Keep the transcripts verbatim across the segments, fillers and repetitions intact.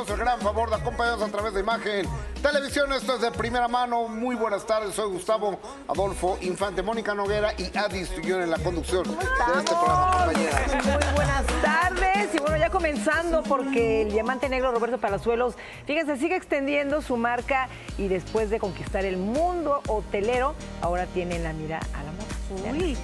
haciéndonos el gran favor de acompañarnos a través de Imagen Televisión. Esto es de primera mano. Muy buenas tardes. Soy Gustavo Adolfo Infante, Mónica Noguera y Adi Studión en la conducción de este programa, compañeras. Muy buenas tardes. Y bueno, ya comenzando porque el diamante negro Roberto Palazuelos, fíjense, sigue extendiendo su marca y después de conquistar el mundo hotelero, ahora tiene la mira a la moda. Uy.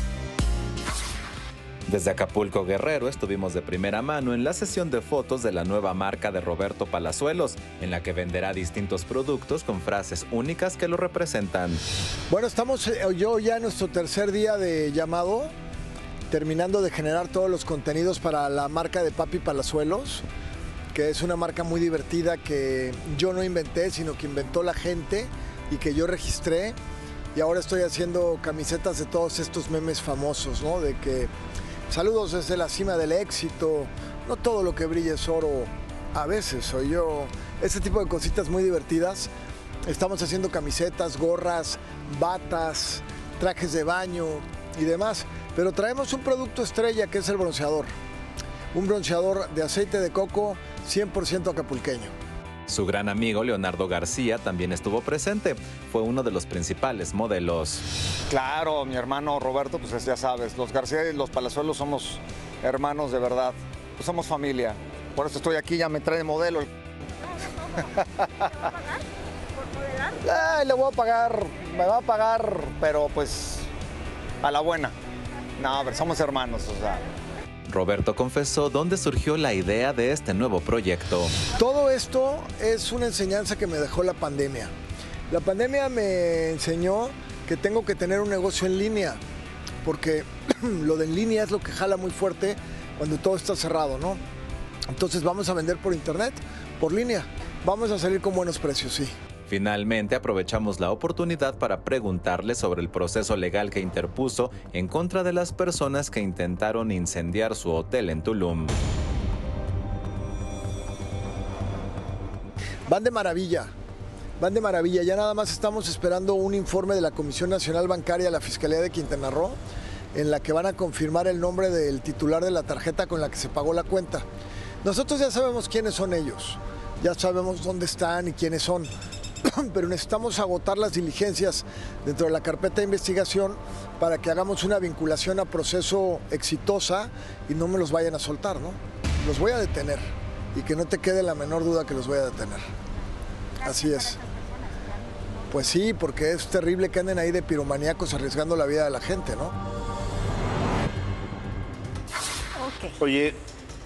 Desde Acapulco, Guerrero, estuvimos de primera mano en la sesión de fotos de la nueva marca de Roberto Palazuelos, en la que venderá distintos productos con frases únicas que lo representan. Bueno, estamos yo ya en nuestro tercer día de llamado, terminando de generar todos los contenidos para la marca de Papi Palazuelos, que es una marca muy divertida que yo no inventé, sino que inventó la gente y que yo registré. Y ahora estoy haciendo camisetas de todos estos memes famosos, ¿no? De que saludos desde la cima del éxito, no todo lo que brilla es oro, a veces soy yo. Este tipo de cositas muy divertidas. Estamos haciendo camisetas, gorras, batas, trajes de baño y demás. Pero traemos un producto estrella que es el bronceador. Un bronceador de aceite de coco cien por ciento acapulqueño. Su gran amigo Leonardo García también estuvo presente. Fue uno de los principales modelos. Claro, mi hermano Roberto, pues ya sabes, los García y los Palazuelos somos hermanos de verdad. Pues somos familia. Por eso estoy aquí, ya me trae modelo. ¿Por modelar? Ay, le voy a pagar, me va a pagar, pero pues a la buena. No, pero somos hermanos, o sea. Roberto confesó dónde surgió la idea de este nuevo proyecto. Todo esto es una enseñanza que me dejó la pandemia. La pandemia me enseñó que tengo que tener un negocio en línea, porque lo de en línea es lo que jala muy fuerte cuando todo está cerrado, ¿no? Entonces vamos a vender por internet, por línea. Vamos a salir con buenos precios, sí. Finalmente aprovechamos la oportunidad para preguntarle sobre el proceso legal que interpuso en contra de las personas que intentaron incendiar su hotel en Tulum. Van de maravilla, van de maravilla. Ya nada más estamos esperando un informe de la Comisión Nacional Bancaria de la Fiscalía de Quintana Roo, en la que van a confirmar el nombre del titular de la tarjeta con la que se pagó la cuenta. Nosotros ya sabemos quiénes son ellos, ya sabemos dónde están y quiénes son. Pero necesitamos agotar las diligencias dentro de la carpeta de investigación para que hagamos una vinculación a proceso exitosa y no me los vayan a soltar, ¿no? Los voy a detener y que no te quede la menor duda que los voy a detener. Así es. Pues sí, porque es terrible que anden ahí de piromaníacos arriesgando la vida de la gente, ¿no? Ok. Oye,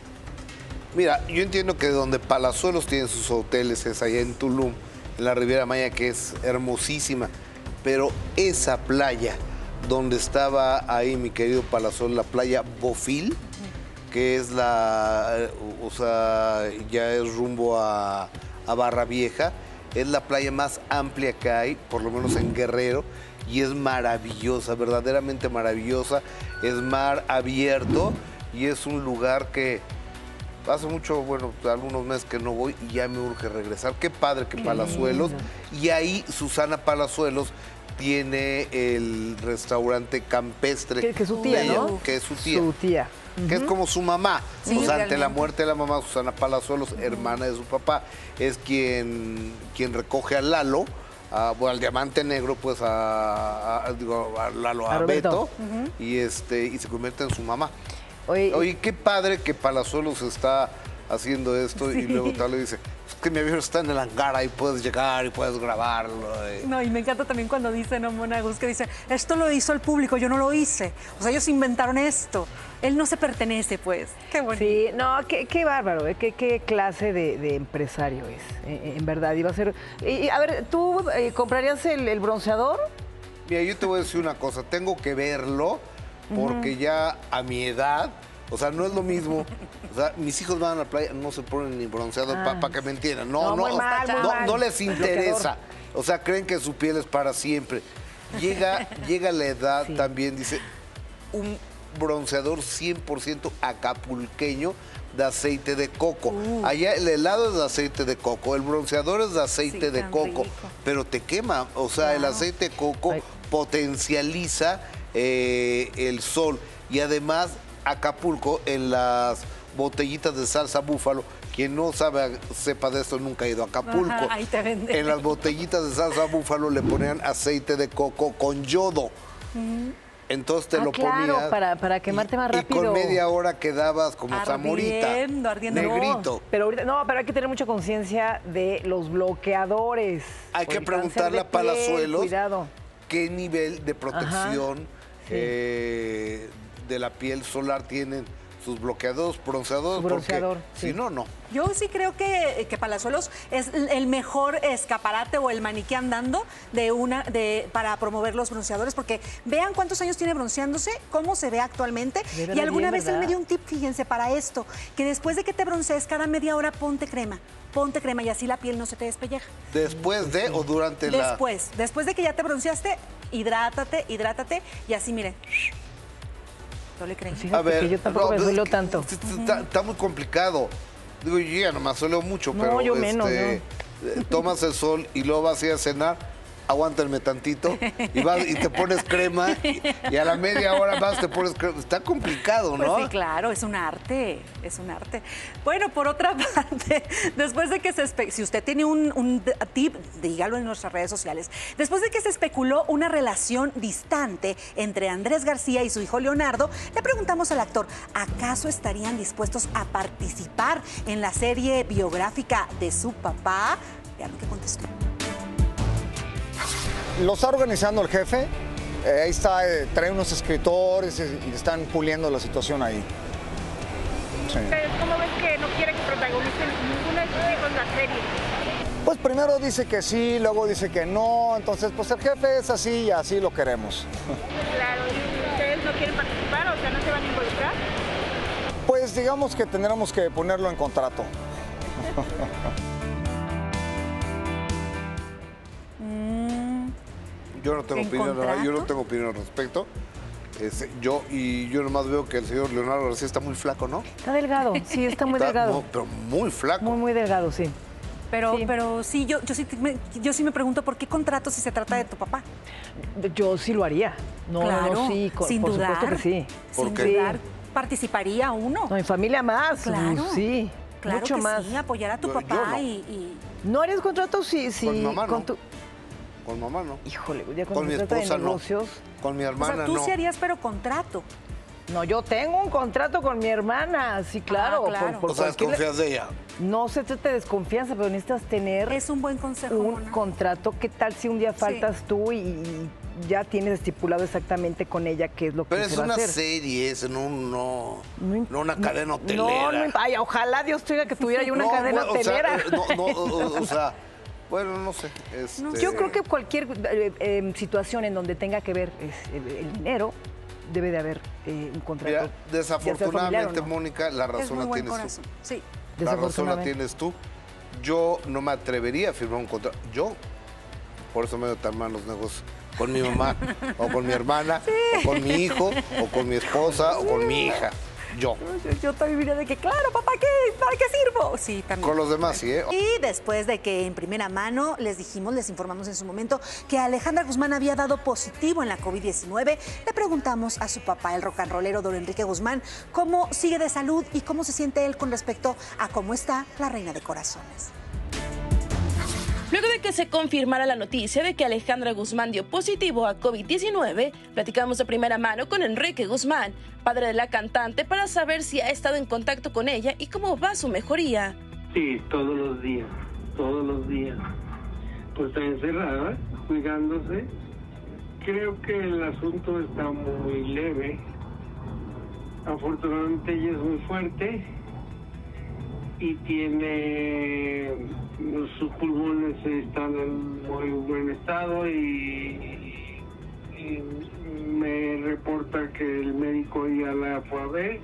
mira, yo entiendo que donde Palazuelos tiene sus hoteles es allá en Tulum, en la Riviera Maya, que es hermosísima, pero esa playa donde estaba ahí mi querido Palazuelos, la playa Bofil, que es la, o sea, ya es rumbo a, a Barra Vieja, es la playa más amplia que hay, por lo menos en Guerrero, y es maravillosa, verdaderamente maravillosa, es mar abierto y es un lugar que hace mucho, bueno, algunos meses que no voy y ya me urge regresar. Qué padre que Palazuelos. Y ahí Susana Palazuelos tiene el restaurante campestre. Que, que es su tía, de ella, ¿no? Que es su tía. Su tía. Que es como su mamá. Sí, o sea, ante realmente. la muerte de la mamá, Susana Palazuelos, hermana de su papá, es quien, quien recoge a Lalo, a, bueno, al Diamante Negro, pues a, a- digo, a Lalo, a, A Roberto. Beto, y, este, y se convierte en su mamá. Oye, Oye, qué padre que Palazuelos está haciendo esto y luego tal le dice, es que mi avión está en el hangar, ahí puedes llegar y puedes grabarlo. y- No, y me encanta también cuando dice, no, Mona Gus, que dice, esto lo hizo el público, yo no lo hice. O sea, ellos inventaron esto. Él no se pertenece, pues. Qué bueno. sí, no, qué, qué bárbaro, ¿eh? qué, qué clase de, de empresario es, eh, en verdad. Iba a ser. Y, y, a ver, ¿tú eh, comprarías el, el bronceador? Mira, yo te voy a decir una cosa, tengo que verlo porque ya a mi edad, o sea, no es lo mismo. O sea, mis hijos van a la playa, no se ponen ni bronceado Ah. para que me entiendan. No, No, no, muy mal, muy no, mal. no les interesa. Bloqueador. O sea, creen que su piel es para siempre. Llega, llega la edad Sí. también, dice, un bronceador cien por ciento acapulqueño de aceite de coco. Allá el helado es de aceite de coco, el bronceador es de aceite Sí, de tan coco, rico. pero te quema. O sea, el Claro. aceite de coco Ay. potencializa eh, el sol y además Acapulco en las botellitas de salsa búfalo. Quien no sabe, sepa de esto, nunca ha ido a Acapulco. Ajá, ahí te venden. En las botellitas de salsa búfalo le ponían aceite de coco con yodo. Mm. Entonces te ah, lo claro, ponías. Para, para quemarte y, más rápido. Y con media hora quedabas como zamorita. Ardiendo, ardiendo. Negrito. No, pero ahorita, no, pero hay que tener mucha conciencia de los bloqueadores. Hay que preguntarle a Palazuelos cuidado. qué nivel de protección sí. eh, de la piel solar tienen sus bloqueadores, bronceadores, Su bronceador, porque sí. si no, no. Yo sí creo que, que Palazuelos es el mejor escaparate o el maniquí andando de una, de, para promover los bronceadores, porque vean cuántos años tiene bronceándose, cómo se ve actualmente. Y alguna vez él me dio un tip, fíjense, para esto, que después de que te broncees cada media hora ponte crema, ponte crema y así la piel no se te despelleja. ¿Después de o durante la...? Después, después de que ya te bronceaste, hidrátate, hidrátate y así, miren. No le creen. Fíjate a ver, que yo tampoco no, me suelo tanto. Está, está muy complicado. Digo, yo ya nomás suelo mucho, no, pero yo este, menos, no. tomas el sol y luego vas a ir a cenar, aguántenme tantito, y vas y te pones crema, y, y a la media hora vas, te pones crema. Está complicado, ¿no? Pues sí, claro, es un arte, es un arte. Bueno, por otra parte, después de que se... Espe si usted tiene un, un tip, dígalo en nuestras redes sociales. Después de que se especuló una relación distante entre Andrés García y su hijo Leonardo, le preguntamos al actor, ¿acaso estarían dispuestos a participar en la serie biográfica de su papá? Vean lo que contestó. Lo está organizando el jefe, eh, ahí está, eh, trae unos escritores y, y están puliendo la situación ahí. Sí. ¿Cómo ves que no quiere que protagonicen ninguno de sus hijos la serie? Pues primero dice que sí, luego dice que no, entonces pues el jefe es así y así lo queremos. Claro, ¿y ustedes no quieren participar? O sea, ¿no se van a involucrar? Pues digamos que tendremos que ponerlo en contrato. Yo no tengo opinión, ¿verdad? Yo no tengo opinión al respecto. Este, yo y yo nomás veo que el señor Leonardo García está muy flaco, ¿no? Está delgado, sí, está muy está, delgado. No, pero muy flaco. Muy, muy delgado, sí. Pero sí, pero sí yo, yo, sí me, yo sí me pregunto por qué contrato si se trata de tu papá. Yo sí lo haría. No, claro, no, sí, con, sin por dudar. supuesto que sí. Sin qué? dudar, participaría uno. No, en familia más. Claro. Sí, claro mucho que más. sí, apoyar a tu Yo- papá yo no. y, y... ¿No harías contrato si, si Con mamá, con no. tu... Con mamá, ¿no? Híjole, ya Con cuando mi se trata de esposa, no. negocios... Con mi O hermana, sea, tú no. sí harías, pero contrato. No, yo tengo un contrato con mi hermana, sí, claro. Ah, claro. Por, por O sea, cualquier- desconfías de ella. No se trata de desconfianza, pero necesitas tener Es un buen consejo, un Mona. contrato. ¿Qué tal si un día faltas tú y, y ya tienes estipulado exactamente con ella qué es lo que Pero se es va a una hacer? serie, es no, no, imp- no una cadena hotelera. No, no, imp- ay, ojalá Dios tuviera que tuviera yo una No, cadena bueno, o sea, hotelera. eh, no, no, o, o sea, bueno, no sé. este, Yo creo que cualquier eh, eh, situación en donde tenga que ver es, eh, el dinero, debe de haber eh, un contrato. Mira, ya sea familiar desafortunadamente, o no. Mónica, la Es razón muy la buen tienes corazón. tú. Sí. La razón la Desafortunadamente. tienes tú. Yo no me atrevería a firmar un contrato. Yo, por eso me doy tan mal los negocios. Con mi mamá, o con mi hermana, o con mi hijo, o con mi esposa, o con mi hija. Yo. Yo, yo también diría de que, claro, papá, ¿qué? ¿Para qué sirvo? Sí, también. Con los demás, sí, ¿eh? Y después de que en primera mano les dijimos, les informamos en su momento que Alejandra Guzmán había dado positivo en la COVID diecinueve, le preguntamos a su papá, el rock and rollero don Enrique Guzmán, cómo sigue de salud y cómo se siente él con respecto a cómo está la reina de corazones. Luego de que se confirmara la noticia de que Alejandra Guzmán dio positivo a COVID diecinueve, platicamos de primera mano con Enrique Guzmán, padre de la cantante, para saber si ha estado en contacto con ella y cómo va su mejoría. Sí, todos los días, todos los días. Pues está encerrada, cuidándose. Creo que el asunto está muy leve. Afortunadamente ella es muy fuerte y tiene... sus pulmones están en muy buen estado y, y me reporta que el médico ya la fue a ver.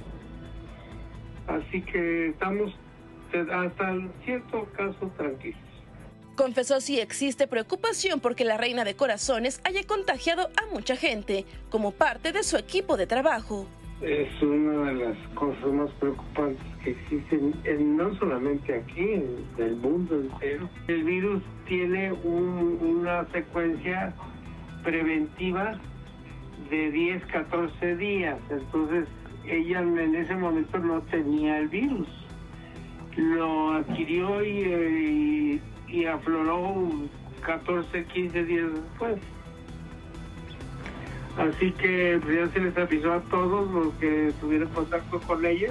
Así que estamos hasta cierto caso tranquilos. Confesó si existe preocupación porque la reina de corazones haya contagiado a mucha gente como parte de su equipo de trabajo. Es una de las cosas más preocupantes que existen, en, no solamente aquí, en el mundo entero. El virus tiene un, una secuencia preventiva de diez, catorce días, entonces ella en ese momento no tenía el virus. Lo adquirió y, y, y afloró catorce, quince días después. Así que ya se les avisó a todos los que tuvieron contacto con ella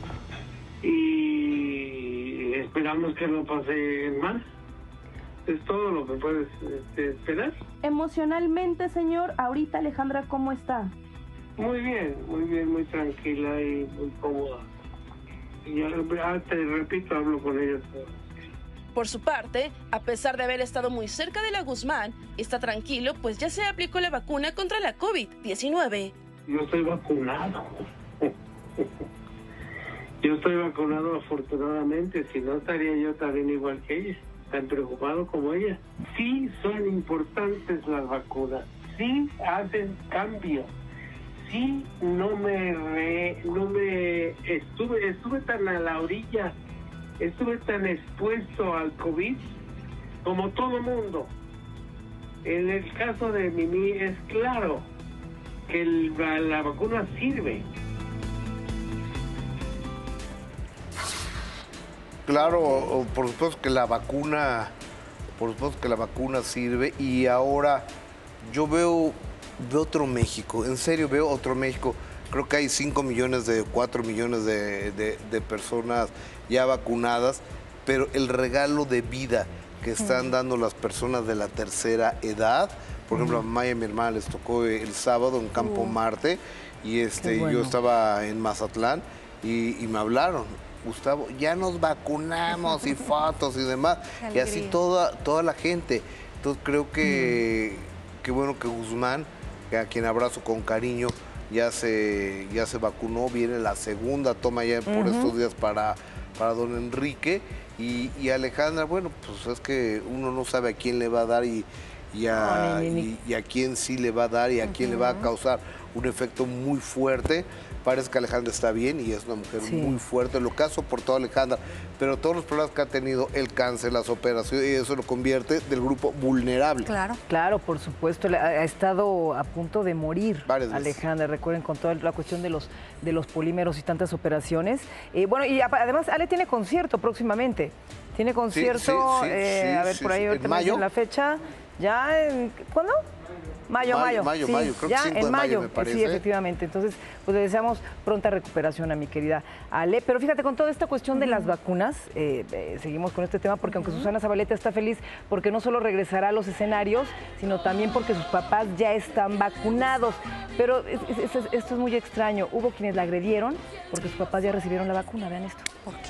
y esperamos que no pase más. Es todo lo que puedes este, esperar. Emocionalmente, señor, ahorita Alejandra, ¿cómo está? Muy bien, muy bien, muy tranquila y muy cómoda. Y ya, te repito, hablo con ella todos. Por su parte, a pesar de haber estado muy cerca de la Guzmán, está tranquilo pues ya se aplicó la vacuna contra la COVID diecinueve. Yo estoy vacunado. Yo estoy vacunado afortunadamente, si no estaría yo también igual que ella, tan preocupado como ella. Sí son importantes las vacunas, sí hacen cambio, sí no me re, no me estuve estuve tan a la orilla, estuve tan expuesto al COVID como todo mundo. En el caso de Mimi es claro que el, la, la vacuna sirve. Claro, por supuesto que la vacuna, por supuesto que la vacuna sirve y ahora yo veo, veo otro México, en serio veo otro México. Creo que hay cinco millones de, cuatro millones de, de, de personas ya vacunadas, pero el regalo de vida que están dando las personas de la tercera edad, por ejemplo, a Maya y mi hermana les tocó el sábado en Campo uh, Marte y este, bueno. yo estaba en Mazatlán y, y me hablaron. Gustavo, ya nos vacunamos y fotos y demás, y así toda, toda la gente. Entonces creo que, mm. que bueno que Guzmán, a quien abrazo con cariño, ya se, ya se vacunó, viene la segunda toma ya por uh-huh. estos días para, para don Enrique, y, y Alejandra, bueno, pues es que uno no sabe a quién le va a dar y, y, a, oh, ni, ni. y, y a quién sí le va a dar y a uh-huh. quién le va a causar un efecto muy fuerte. Parece que Alejandra está bien y es una mujer sí. muy fuerte, lo que ha soportado Alejandra, pero todos los problemas que ha tenido, el cáncer, las operaciones, y eso lo convierte del grupo vulnerable. Claro, claro, por supuesto, ha estado a punto de morir Varias Alejandra, veces. Recuerden, con toda la cuestión de los, de los polímeros y tantas operaciones. Eh, bueno, y además Ale tiene concierto próximamente, tiene concierto, sí, sí, sí, eh, sí, a ver, sí, por ahí sí. ahorita ¿En mayo? En la fecha, ya en, ¿cuándo? Mayo, mayo, mayo, sí, mayo, creo ya que cinco en de mayo, mayo me parece. Sí, efectivamente. Entonces, pues le deseamos pronta recuperación a mi querida Ale. Pero fíjate, con toda esta cuestión de las vacunas, eh, eh, seguimos con este tema porque aunque Susana Zabaleta está feliz porque no solo regresará a los escenarios, sino también porque sus papás ya están vacunados. Pero es, es, es, esto es muy extraño. Hubo quienes la agredieron porque sus papás ya recibieron la vacuna. Vean esto. ¿Por qué?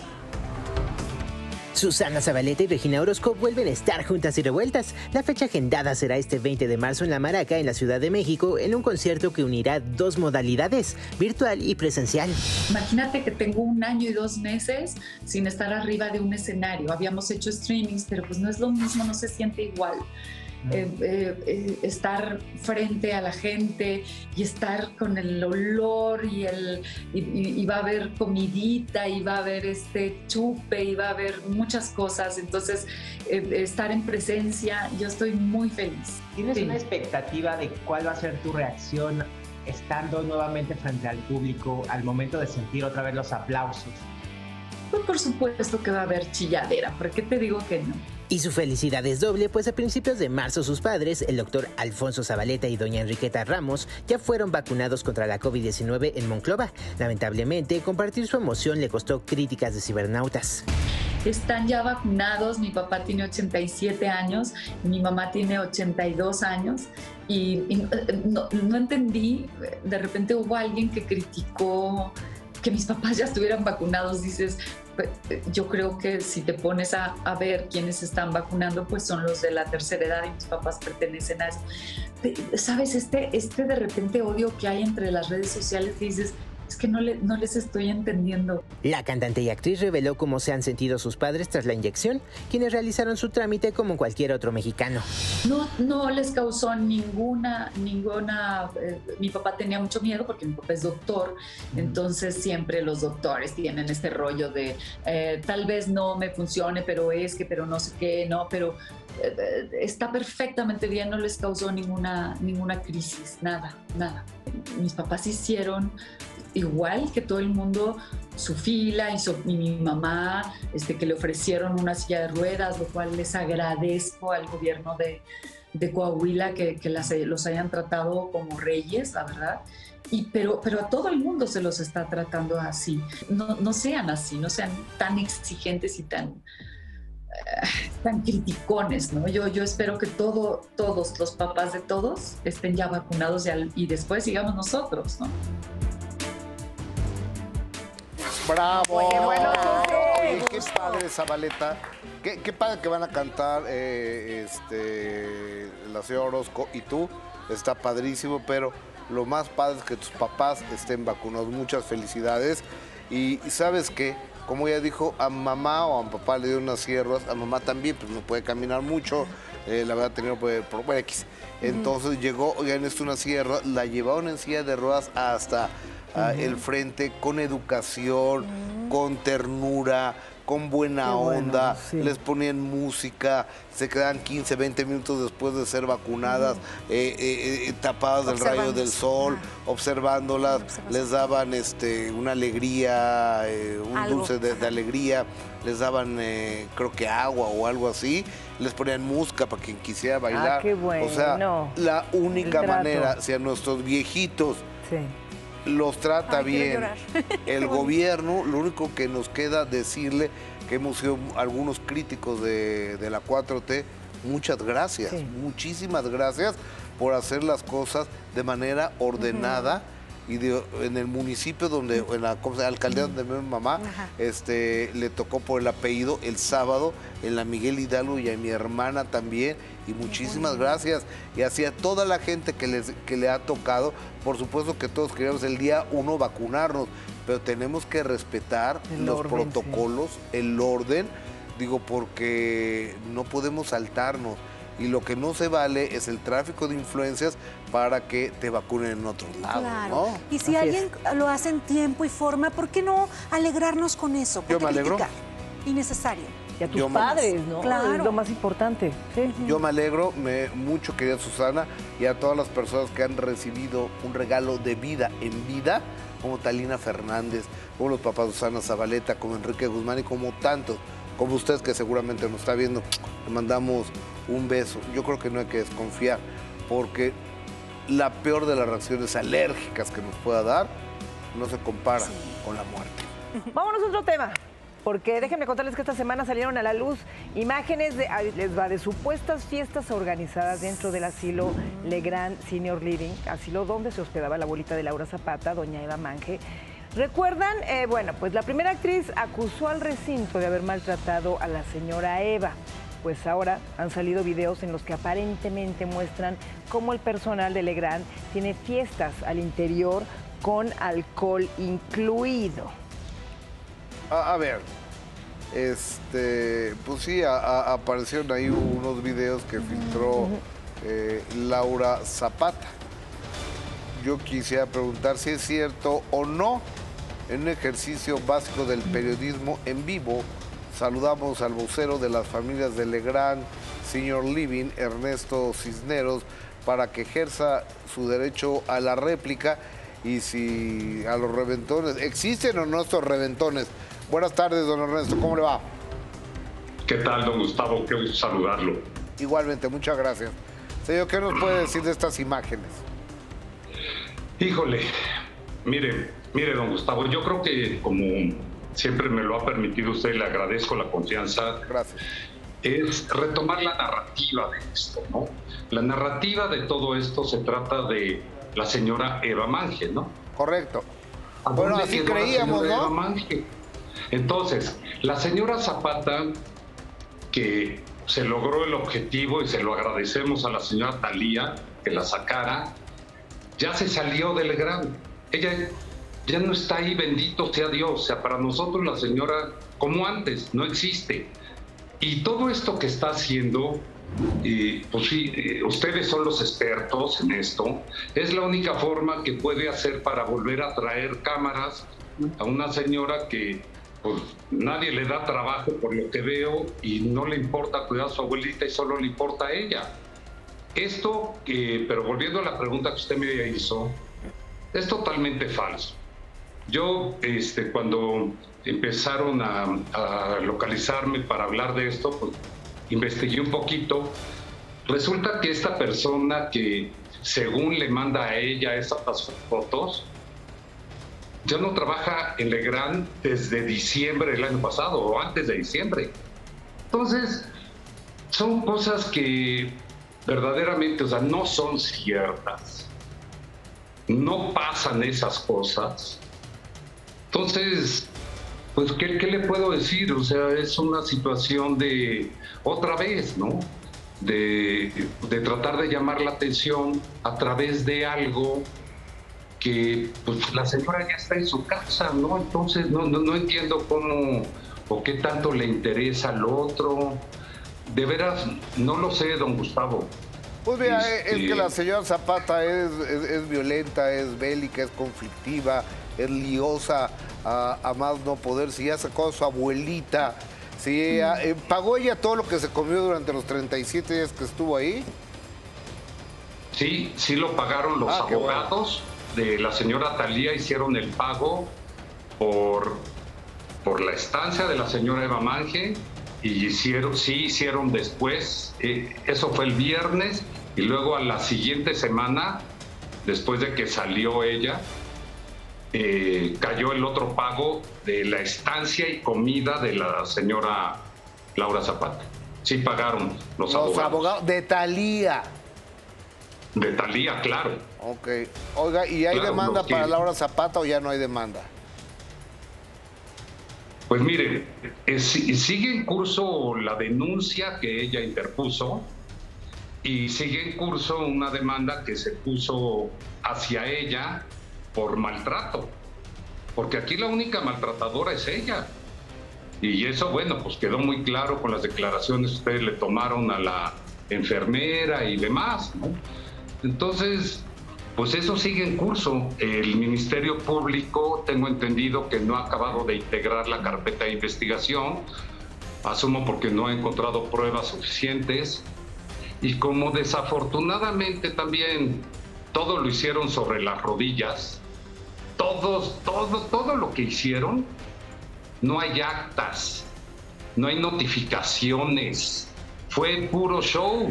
Susana Zabaleta y Regina Orozco vuelven a estar juntas y revueltas. La fecha agendada será este veinte de marzo en La Maraca, en la Ciudad de México, en un concierto que unirá dos modalidades, virtual y presencial. Imagínate que tengo un año y dos meses sin estar arriba de un escenario. Habíamos hecho streamings, pero pues no es lo mismo, no se siente igual. Eh, eh, eh, estar frente a la gente y estar con el olor y, el, y, y, y va a haber comidita y va a haber este chupe y va a haber muchas cosas, entonces eh, estar en presencia, yo estoy muy feliz. ¿Tienes sí. una expectativa de cuál va a ser tu reacción estando nuevamente frente al público al momento de sentir otra vez los aplausos? Pues por supuesto que va a haber chilladera, ¿por qué te digo que no? Y su felicidad es doble, pues a principios de marzo sus padres, el doctor Alfonso Zabaleta y doña Enriqueta Ramos, ya fueron vacunados contra la COVID diecinueve en Monclova. Lamentablemente, compartir su emoción le costó críticas de cibernautas. Están ya vacunados, mi papá tiene ochenta y siete años, mi mamá tiene ochenta y dos años y, y no, no entendí, de repente hubo alguien que criticó que mis papás ya estuvieran vacunados, dices, yo creo que si te pones a, a ver quiénes están vacunando, pues son los de la tercera edad y mis papás pertenecen a eso. ¿Sabes? Este, este de repente odio que hay entre las redes sociales que dices, es que no, le, no les estoy entendiendo. La cantante y actriz reveló cómo se han sentido sus padres tras la inyección, quienes realizaron su trámite como cualquier otro mexicano. No, no les causó ninguna, ninguna... Eh, mi papá tenía mucho miedo porque mi papá es doctor, mm. entonces siempre los doctores tienen este rollo de eh, tal vez no me funcione, pero es que, pero no sé qué, no, pero eh, está perfectamente bien, no les causó ninguna, ninguna crisis, nada, nada. Mis papás hicieron igual que todo el mundo, su fila y, su, y mi mamá, este, que le ofrecieron una silla de ruedas, lo cual les agradezco al gobierno de, de Coahuila que, que las, los hayan tratado como reyes, la verdad. Y, pero, pero a todo el mundo se los está tratando así. No, no sean así, no sean tan exigentes y tan, uh, tan criticones, ¿no? Yo, yo espero que todo, todos, los papás de todos, estén ya vacunados y, al, y después sigamos nosotros, ¿no? ¡Bravo! Oye, bueno, Oye, qué padre, Zabaleta. Qué, qué padre que van a cantar eh, este, la señora Orozco y tú. Está padrísimo, pero lo más padre es que tus papás estén vacunados. Muchas felicidades. Y, y ¿sabes qué? Como ella dijo, a mamá o a mi papá le dio unas sierras, a mamá también, pues no puede caminar mucho. Eh, la verdad, tenía por, por bueno, X. Entonces uh-huh. llegó, oigan, esto una sierra, la llevaron en silla de ruedas hasta Uh, el frente, con educación, uh-huh. con ternura, con buena Qué onda, bueno, sí. les ponían música, se quedaban quince, veinte minutos después de ser vacunadas, uh-huh. eh, eh, eh, tapadas del rayo del sol, uh-huh. observándolas, les daban este, una alegría, eh, un algo. dulce de, de alegría, les daban eh, creo que agua o algo así, les ponían música para quien quisiera bailar. Ah, qué bueno. O sea, no. la única manera, si a nuestros viejitos sí. los trata Ay, bien el gobierno, lo único que nos queda decirle que hemos sido algunos críticos de, de la cuatro T, muchas gracias, sí. muchísimas gracias por hacer las cosas de manera ordenada uh-huh. y de, en el municipio donde, en la, la alcaldía uh-huh. donde mi mamá, uh-huh. este, le tocó por el apellido el sábado, en la Miguel Hidalgo y a mi hermana también, y muchísimas uh-huh. gracias. Y así a toda la gente que, les, que le ha tocado, por supuesto que todos queríamos el día uno vacunarnos, pero tenemos que respetar el los orden, protocolos, sí. el orden, digo, porque no podemos saltarnos. Y lo que no se vale es el tráfico de influencias para que te vacunen en otros lados, claro. ¿no? Y si Así alguien es. lo hace en tiempo y forma, ¿por qué no alegrarnos con eso? Yo me alegro. Innecesario. Y a tus Yo padres, ¿no? Claro. Es lo más importante. Sí. Yo me alegro me, mucho, querida Susana, y a todas las personas que han recibido un regalo de vida en vida, como Talina Fernández, como los papás de Susana Zabaleta, como Enrique Guzmán y como tantos, como ustedes que seguramente nos está viendo, le mandamos un beso. Yo creo que no hay que desconfiar, porque la peor de las reacciones alérgicas que nos pueda dar no se compara sí. con la muerte. Vámonos a otro tema, porque déjenme contarles que esta semana salieron a la luz imágenes de, les va, de supuestas fiestas organizadas dentro del asilo Legrand Senior Living, asilo donde se hospedaba la abuelita de Laura Zapata, doña Eva Manje. ¿Recuerdan? Eh, bueno, pues la primera actriz acusó al recinto de haber maltratado a la señora Eva. Pues ahora han salido videos en los que aparentemente muestran cómo el personal de Legrand tiene fiestas al interior con alcohol incluido. A, a ver, este, pues sí, a, a, aparecieron ahí unos videos que filtró eh, Laura Zapata. Yo quisiera preguntar si es cierto o no. En un ejercicio básico del periodismo en vivo, saludamos al vocero de las familias de Legrand Senior Living, Ernesto Cisneros, para que ejerza su derecho a la réplica y si a los reventones, ¿existen o no estos reventones? Buenas tardes, don Ernesto, ¿cómo le va? ¿Qué tal, don Gustavo? Qué gusto saludarlo. Igualmente, muchas gracias. Señor, ¿qué nos puede decir de estas imágenes? Híjole, mire, mire, don Gustavo, yo creo que como siempre me lo ha permitido usted, le agradezco la confianza. Gracias. Es retomar la narrativa de esto, ¿no? La narrativa de todo esto se trata de la señora Eva Manje, ¿no? Correcto. Bueno, así creíamos, ¿no? Eva Manje? Entonces, la señora Zapata, que se logró el objetivo y se lo agradecemos a la señora Talía, que la sacara, ya se salió del Legrand. Ella ya no está ahí, bendito sea Dios. O sea, para nosotros la señora, como antes, no existe. Y todo esto que está haciendo, eh, pues sí, eh, ustedes son los expertos en esto, es la única forma que puede hacer para volver a traer cámaras a una señora que pues nadie le da trabajo por lo que veo y no le importa cuidar a su abuelita y solo le importa a ella. Esto, eh, pero volviendo a la pregunta que usted me hizo, es totalmente falso. Yo, este, cuando empezaron a, a localizarme para hablar de esto, pues investigué un poquito. Resulta que esta persona que, según le manda a ella esas fotos, ya no trabaja en Legrand desde diciembre del año pasado, o antes de diciembre. Entonces, son cosas que verdaderamente, o sea, no son ciertas. No pasan esas cosas. Entonces, pues, ¿qué, qué le puedo decir? O sea, es una situación de, otra vez, ¿no? De, de tratar de llamar la atención a través de algo que, pues, la señora ya está en su casa, ¿no? Entonces, no, no, no entiendo cómo o qué tanto le interesa al otro. De veras, no lo sé, don Gustavo. Pues mira, Este- es que la señora Zapata es, es, es violenta, es bélica, es conflictiva, es liosa a, a más no poder. Si ya sacó a su abuelita, si ella, eh, pagó ella todo lo que se comió durante los treinta y siete días que estuvo ahí. Sí, sí lo pagaron los Ah, qué bueno. abogados de la señora Talía, hicieron el pago por, por la estancia de la señora Eva Mange, y hicieron, sí hicieron después, eh, eso fue el viernes, y luego a la siguiente semana, después de que salió ella, eh, cayó el otro pago de la estancia y comida de la señora Laura Zapata. Sí pagaron los, Los abogados. abogados de Talía. De Talía, claro. Ok. Oiga, ¿y hay Claro, demanda los que- para Laura Zapata o ya no hay demanda? Pues mire, eh, si- sigue en curso la denuncia que ella interpuso y sigue en curso una demanda que se puso hacia ella por maltrato, porque aquí la única maltratadora es ella. Y eso, bueno, pues quedó muy claro con las declaraciones que ustedes le tomaron a la enfermera y demás, ¿no? Entonces, pues eso sigue en curso. El Ministerio Público, tengo entendido que no ha acabado de integrar la carpeta de investigación, asumo porque no ha encontrado pruebas suficientes, y como desafortunadamente también todo lo hicieron sobre las rodillas, todos, todo, todo lo que hicieron, no hay actas, no hay notificaciones, fue puro show.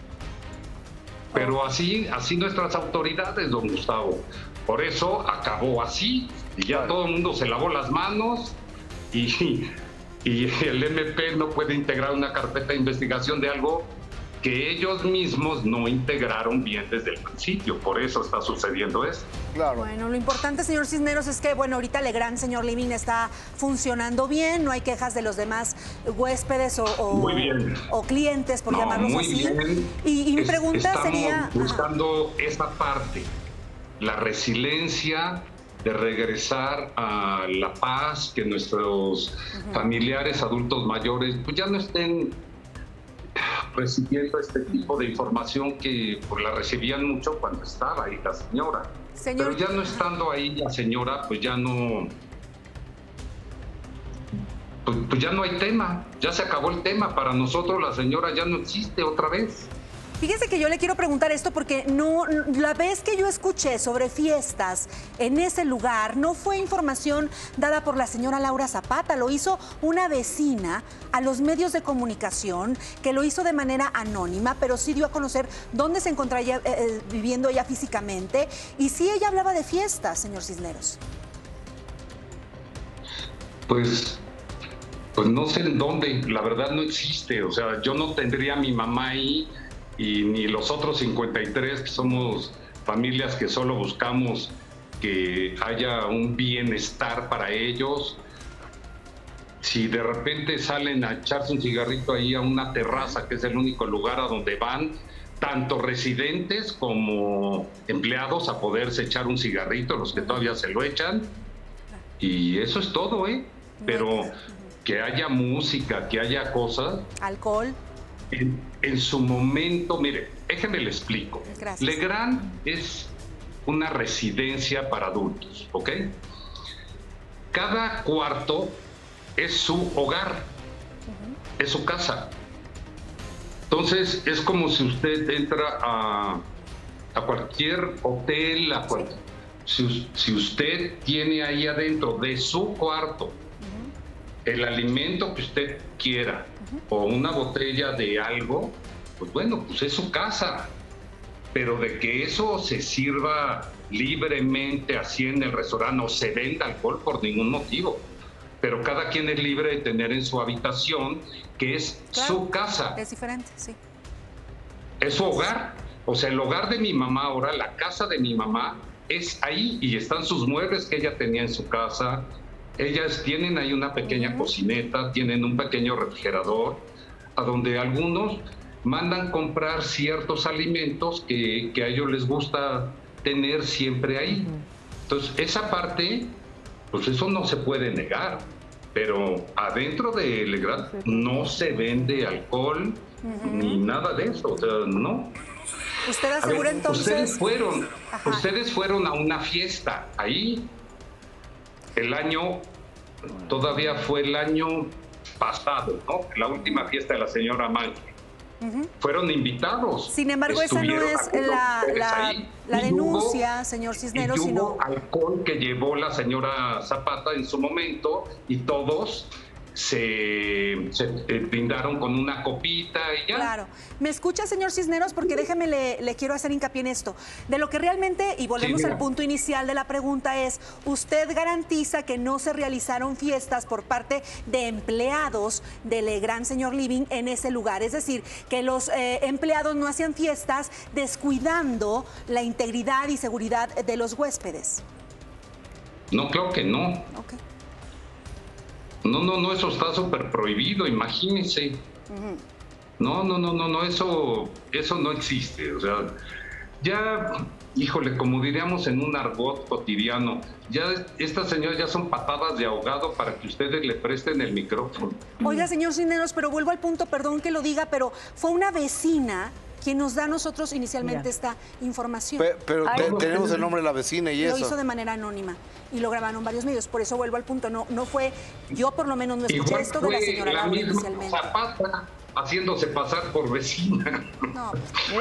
Pero así, así nuestras autoridades, don Gustavo. Por eso acabó así, y ya todo el mundo se lavó las manos, y, y el M P no puede integrar una carpeta de investigación de algo que ellos mismos no integraron bien desde el principio. Por eso está sucediendo esto. Claro. Bueno, lo importante, señor Cisneros, es que, bueno, ahorita Legrand, señor Living, está funcionando bien, no hay quejas de los demás huéspedes o, o- Muy bien. o clientes, por No, llamarlos muy así. bien. Y, y mi Es- pregunta estamos sería... buscando esa parte, la resiliencia de regresar a la paz, que nuestros familiares adultos mayores pues ya no estén recibiendo este tipo de información que pues, la recibían mucho cuando estaba ahí la señora. Señor- Pero ya no estando ahí la señora, pues ya no... Pues, pues ya no hay tema, ya se acabó el tema. Para nosotros la señora ya no existe otra vez. Fíjese que yo le quiero preguntar esto porque no, la vez que yo escuché sobre fiestas en ese lugar no fue información dada por la señora Laura Zapata, lo hizo una vecina a los medios de comunicación que lo hizo de manera anónima, pero sí dio a conocer dónde se encontraría eh, eh, viviendo ella físicamente, y sí ella hablaba de fiestas, señor Cisneros. Pues, pues no sé en dónde, la verdad no existe. O sea, yo no tendría a mi mamá ahí, y ni los otros cincuenta y tres, que somos familias que solo buscamos que haya un bienestar para ellos. Si de repente salen a echarse un cigarrito ahí a una terraza, que es el único lugar a donde van tanto residentes como empleados a poderse echar un cigarrito, los que todavía se lo echan, y eso es todo, ¿eh? Pero que haya música, que haya cosas. Alcohol. En, en su momento, mire, déjeme le explico. Gracias. Legrand es una residencia para adultos, ¿ok? Cada cuarto es su hogar, es su casa. Entonces, es como si usted entra a, a cualquier hotel, a cual- si, si usted tiene ahí adentro de su cuarto uh-huh. el alimento que usted quiera uh-huh. o una botella de algo, pues bueno, pues es su casa. Pero de que eso se sirva libremente así en el restaurante o se venda alcohol por ningún motivo. Pero cada quien es libre de tener en su habitación, que es claro, su casa. Es diferente, sí. Es su hogar. O sea, el hogar de mi mamá ahora, la casa de mi mamá, es ahí y están sus muebles que ella tenía en su casa. Ellas tienen ahí una pequeña uh-huh. cocineta, tienen un pequeño refrigerador, a donde algunos mandan comprar ciertos alimentos que, que a ellos les gusta tener siempre ahí. Entonces, esa parte, pues eso no se puede negar, pero adentro de Legrand no se vende alcohol uh-huh. ni nada de eso, o sea, no. ¿Usted asegura ver, entonces? Ustedes fueron, ustedes fueron a una fiesta ahí, el año, todavía fue el año pasado, ¿no? La última fiesta de la señora Manque. Uh-huh. Fueron invitados. Sin embargo, esa no es la, la, la denuncia, hubo, señor Cisneros, y hubo sino alcohol que llevó la señora Zapata en su momento y todos se, se brindaron con una copita y ya. Claro. ¿Me escucha, señor Cisneros? Porque déjeme, le, le quiero hacer hincapié en esto. De lo que realmente, y volvemos sí, al punto inicial de la pregunta, es, ¿usted garantiza que no se realizaron fiestas por parte de empleados de Legrand Señor Living en ese lugar? Es decir, que los eh, empleados no hacían fiestas descuidando la integridad y seguridad de los huéspedes. No, claro que no. Okay. No, no, no, eso está súper prohibido, imagínense. Uh-huh. No, no, no, no, no, eso, eso no existe. O sea, ya, híjole, como diríamos en un argot cotidiano, ya estas señoras ya son patadas de ahogado para que ustedes le presten el micrófono. Oiga, señor Cisneros, pero vuelvo al punto, perdón que lo diga, pero fue una vecina quien nos da a nosotros inicialmente Mira. esta información. Pe pero te, tenemos el nombre de la vecina y lo eso. Lo hizo de manera anónima y lo grabaron varios medios, por eso vuelvo al punto. No, no fue, yo por lo menos no escuché Igual esto de la señora la Laura misma inicialmente. Zapata haciéndose pasar por vecina. No.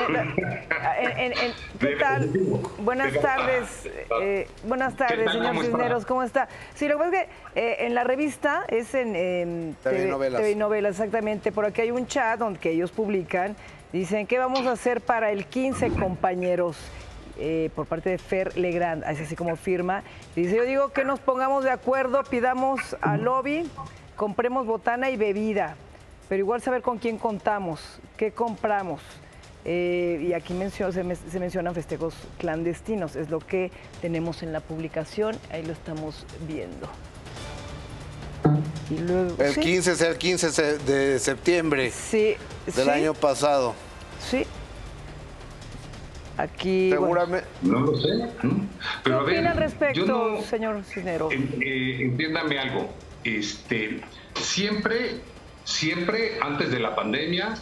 en, en, en, ¿Qué tal? Buenas tardes, eh, buenas tardes, señor Cisneros, ¿cómo está? Sí, lo que pasa es que eh, en la revista es en, en T V Novelas. T V Novelas, exactamente. Por aquí hay un chat donde que ellos publican. Dicen, ¿qué vamos a hacer para el quince, compañeros? Eh, por parte de Fer Legrand, es así como firma. Dice, yo digo que nos pongamos de acuerdo, pidamos al lobby, compremos botana y bebida, pero igual saber con quién contamos, qué compramos. Eh, y aquí menciono, se, me, se mencionan festejos clandestinos, es lo que tenemos en la publicación, ahí lo estamos viendo. Y luego, el ¿sí? quince es el quince de septiembre sí, del sí. año pasado. Sí. Aquí. Seguramente. Bueno. No lo sé. Pero ¿Qué opina al respecto, no, señor Cisneros? Eh, eh, entiéndame algo. Este, siempre, siempre antes de la pandemia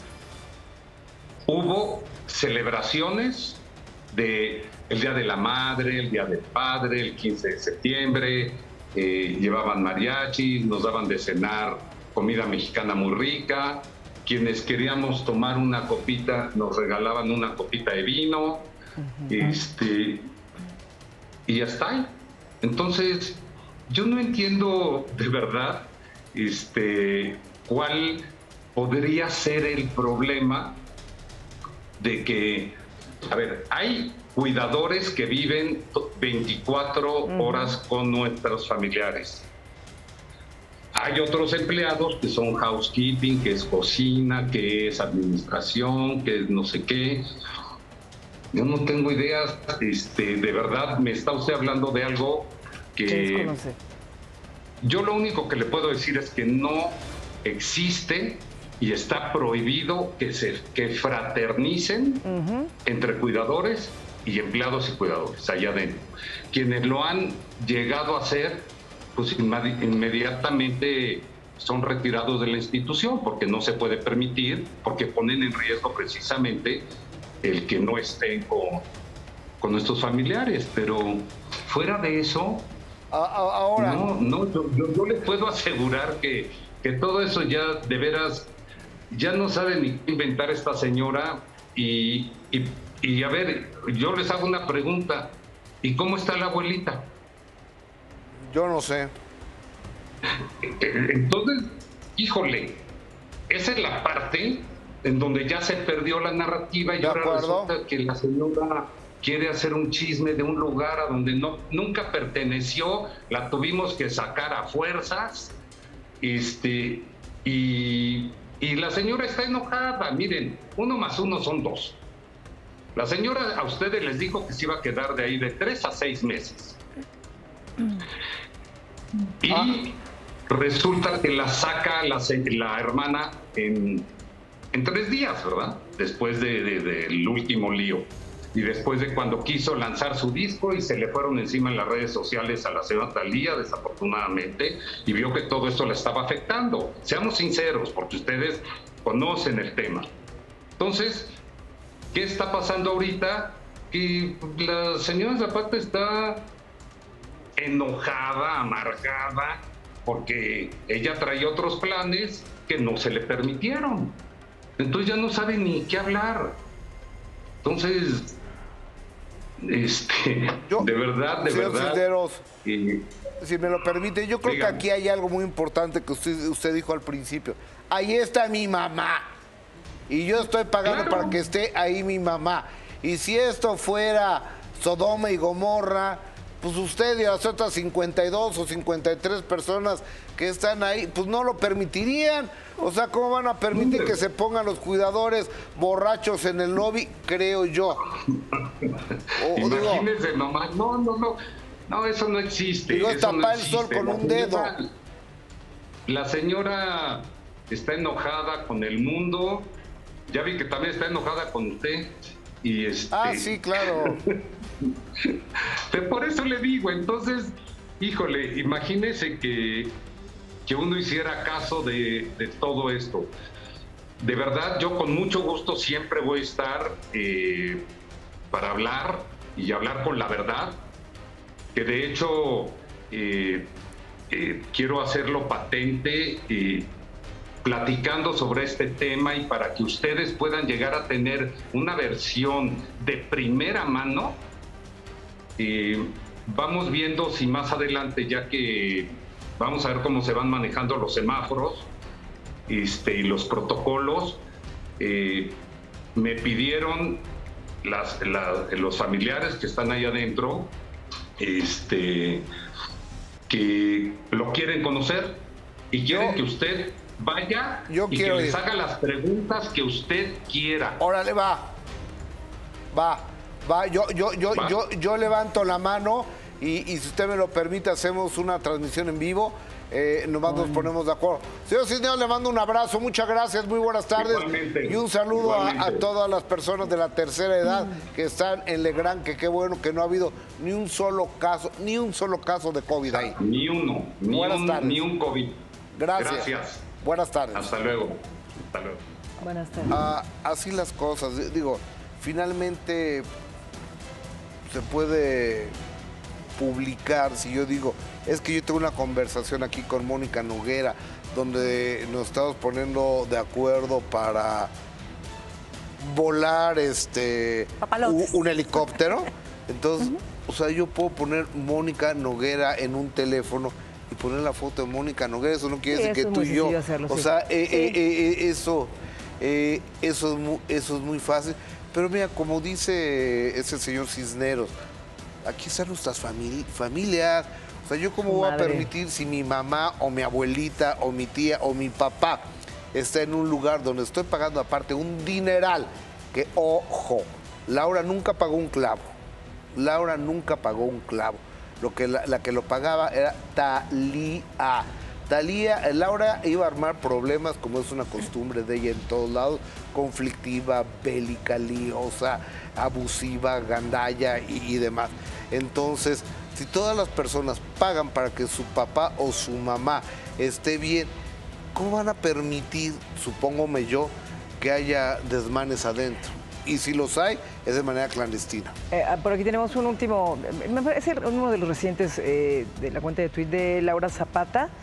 hubo celebraciones de el Día de la Madre, el Día del Padre, el quince de septiembre. Eh, llevaban mariachis, nos daban de cenar comida mexicana muy rica, quienes queríamos tomar una copita nos regalaban una copita de vino, uh-huh. este, y ya está. Entonces, yo no entiendo de verdad este, cuál podría ser el problema de que, a ver, hay cuidadores que viven veinticuatro uh-huh. horas con nuestros familiares. Hay otros empleados que son housekeeping, que es cocina, que es administración, que es no sé qué. Yo no tengo ideas, este, de verdad me está usted hablando de algo que yo lo único que le puedo decir es que no existe y está prohibido que se que fraternicen uh-huh. entre cuidadores y empleados y cuidadores allá adentro. Quienes lo han llegado a hacer, pues inmediatamente son retirados de la institución porque no se puede permitir, porque ponen en riesgo precisamente el que no estén con, con nuestros familiares. Pero fuera de eso, ahora no, no yo, yo, yo les puedo asegurar que, que todo eso ya de veras ya no sabe ni qué inventar esta señora. Y, y, y a ver, yo les hago una pregunta. ¿Y cómo está la abuelita? Yo no sé. Entonces, híjole, esa es la parte en donde ya se perdió la narrativa y ahora resulta que la señora quiere hacer un chisme de un lugar a donde no, nunca perteneció, la tuvimos que sacar a fuerzas, este, y, y la señora está enojada. Miren, uno más uno son dos. La señora a ustedes les dijo que se iba a quedar de ahí de tres a seis meses. Y ah. resulta que la saca la, la hermana en, en tres días, ¿verdad? Después de, de, del último lío. Y después de cuando quiso lanzar su disco y se le fueron encima en las redes sociales a la señora Thalía, desafortunadamente, y vio que todo esto la estaba afectando. Seamos sinceros, porque ustedes conocen el tema. Entonces, ¿qué está pasando ahorita? Que la señora Zapata está enojada, amargada, porque ella traía otros planes que no se le permitieron. Entonces ya no sabe ni qué hablar. Entonces, este, yo, de verdad, de verdad. Cisneros, eh, si me lo permite, yo creo dígame. que aquí hay algo muy importante que usted, usted dijo al principio. Ahí está mi mamá. Y yo estoy pagando claro. para que esté ahí mi mamá. Y si esto fuera Sodoma y Gomorra, pues usted y las otras cincuenta y dos o cincuenta y tres personas que están ahí, pues no lo permitirían. O sea, ¿cómo van a permitir que se pongan los cuidadores borrachos en el lobby? Creo yo. O, Imagínese digo, nomás, no, no, no, no, eso no existe. Digo, eso tapar no el sol con la un dedo. Señora, la señora está enojada con el mundo. Ya vi que también está enojada con usted. Y este... Ah, sí, claro. Pero por eso le digo, entonces, híjole, imagínese que, que uno hiciera caso de, de todo esto. De verdad, yo con mucho gusto siempre voy a estar eh, para hablar y hablar con la verdad, que de hecho eh, eh, quiero hacerlo patente eh, platicando sobre este tema y para que ustedes puedan llegar a tener una versión de primera mano. Eh, vamos viendo si más adelante, ya que vamos a ver cómo se van manejando los semáforos este, y los protocolos, eh, me pidieron las, la, los familiares que están ahí adentro este, que lo quieren conocer y quieren yo, que usted vaya yo y quiero que les ir. haga las preguntas que usted quiera. Órale, va, va. Va, yo, yo, yo, Va. yo, yo levanto la mano y, y si usted me lo permite hacemos una transmisión en vivo, eh, nomás nos ponemos de acuerdo. Señor Cisneros, le mando un abrazo, muchas gracias, muy buenas tardes. Igualmente. Y un saludo a, a todas las personas de la tercera edad mm. que están en Legrand, que qué bueno que no ha habido ni un solo caso, ni un solo caso de COVID ahí. Ni uno, ni, buenas un, tardes. ni un COVID. Gracias. Gracias. Buenas tardes. Hasta luego. Hasta luego. Buenas tardes. Ah, así las cosas, digo, finalmente se puede publicar, si yo digo, es que yo tengo una conversación aquí con Mónica Noguera, donde nos estamos poniendo de acuerdo para volar este un, un helicóptero. Entonces, uh-huh. o sea, yo puedo poner Mónica Noguera en un teléfono y poner la foto de Mónica Noguera, eso no quiere sí, decir que tú y yo. Hacerlo, o sí. sea, eh, sí. eh, eh, eso, eh, eso, es muy, eso es muy fácil. Pero mira, como dice ese señor Cisneros, aquí están nuestras famili familias. O sea, ¿yo cómo voy a permitir si mi mamá o mi abuelita o mi tía o mi papá está en un lugar donde estoy pagando aparte un dineral? Que, ojo, Laura nunca pagó un clavo. Laura nunca pagó un clavo. Lo que la, la que lo pagaba era Thalía. Thalía, Laura iba a armar problemas, como es una costumbre de ella en todos lados, conflictiva, bélica, liosa, abusiva, gandalla y, y demás. Entonces, si todas las personas pagan para que su papá o su mamá esté bien, ¿cómo van a permitir, supóngome yo, que haya desmanes adentro? Y si los hay, es de manera clandestina. Eh, por aquí tenemos un último, me parece uno de los recientes eh, de la cuenta de tuit de Laura Zapata.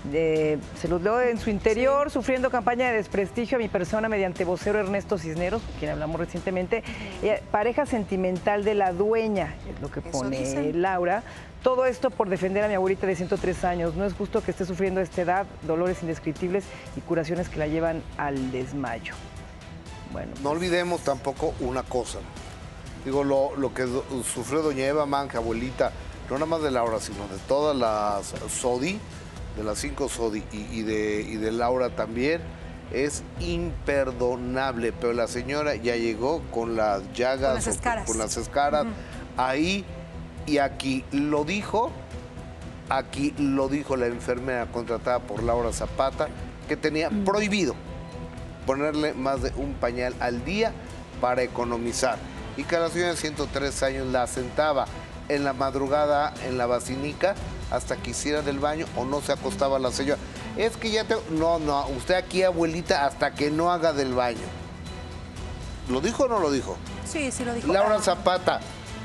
Eh, se los leo en su interior, sí. Sufriendo campaña de desprestigio a mi persona mediante vocero Ernesto Cisneros, con quien hablamos recientemente. Eh, pareja sentimental de la dueña, es lo que Eso pone dicen. Laura. Todo esto por defender a mi abuelita de ciento tres años. No es justo que esté sufriendo a esta edad, dolores indescriptibles y curaciones que la llevan al desmayo. Bueno, no pues... olvidemos tampoco una cosa. Digo, lo, lo que sufrió doña Eva Manja, abuelita, no nada más de Laura, sino de todas las Sodi, de las cinco Sodi y, y, de, y de Laura también, es imperdonable. Pero la señora ya llegó con las llagas, con las escaras, con las escaras uh-huh. ahí y aquí. Lo dijo, aquí lo dijo la enfermera contratada por Laura Zapata, que tenía uh-huh. prohibido ponerle más de un pañal al día para economizar. Y que la señora de ciento tres años la sentaba en la madrugada en la basinica hasta que hiciera del baño o no se acostaba la señora. Es que ya te... No, no, usted aquí, abuelita, hasta que no haga del baño. ¿Lo dijo o no lo dijo? Sí, sí lo dijo. Laura Zapata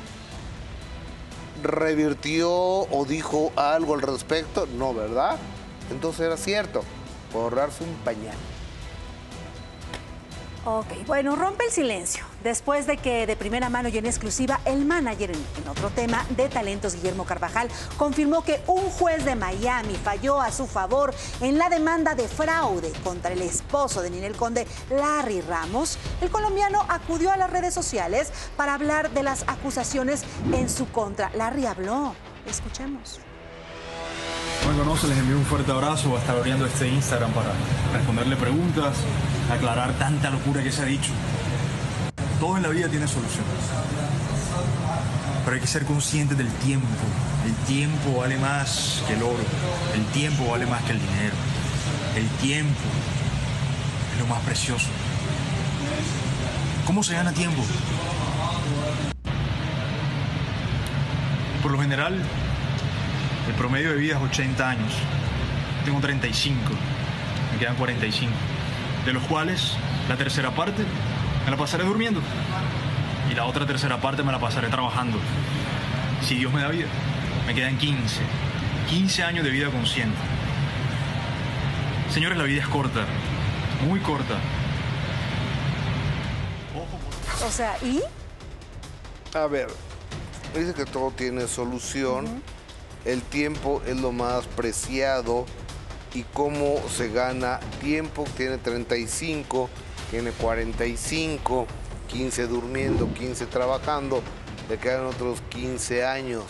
revirtió o dijo algo al respecto. No, ¿verdad? Entonces era cierto, por ahorrarse un pañal. Ok, bueno, rompe el silencio. Después de que de primera mano y en exclusiva, el manager en, en otro tema de talentos, Guillermo Carvajal, confirmó que un juez de Miami falló a su favor en la demanda de fraude contra el esposo de Ninel Conde, Larry Ramos. El colombiano acudió a las redes sociales para hablar de las acusaciones en su contra. Larry habló. Escuchemos. Bueno, no, se les envió un fuerte abrazo. Voy a estar abriendo este Instagram para responderle preguntas, aclarar tanta locura que se ha dicho. Todo en la vida tiene soluciones, pero hay que ser conscientes del tiempo. El tiempo vale más que el oro, el tiempo vale más que el dinero. El tiempo es lo más precioso. ¿Cómo se gana tiempo? Por lo general, el promedio de vida es ochenta años. Tengo treinta y cinco, me quedan cuarenta y cinco, de los cuales la tercera parte me la pasaré durmiendo y la otra tercera parte me la pasaré trabajando. Si Dios me da vida, me quedan quince, quince años de vida consciente. Señores, la vida es corta, muy corta. O sea, ¿y? A ver, dice que todo tiene solución. Uh-huh. El tiempo es lo más preciado y cómo se gana tiempo. Tiene treinta y cinco, tiene cuarenta y cinco, quince durmiendo, quince trabajando, le quedan otros quince años.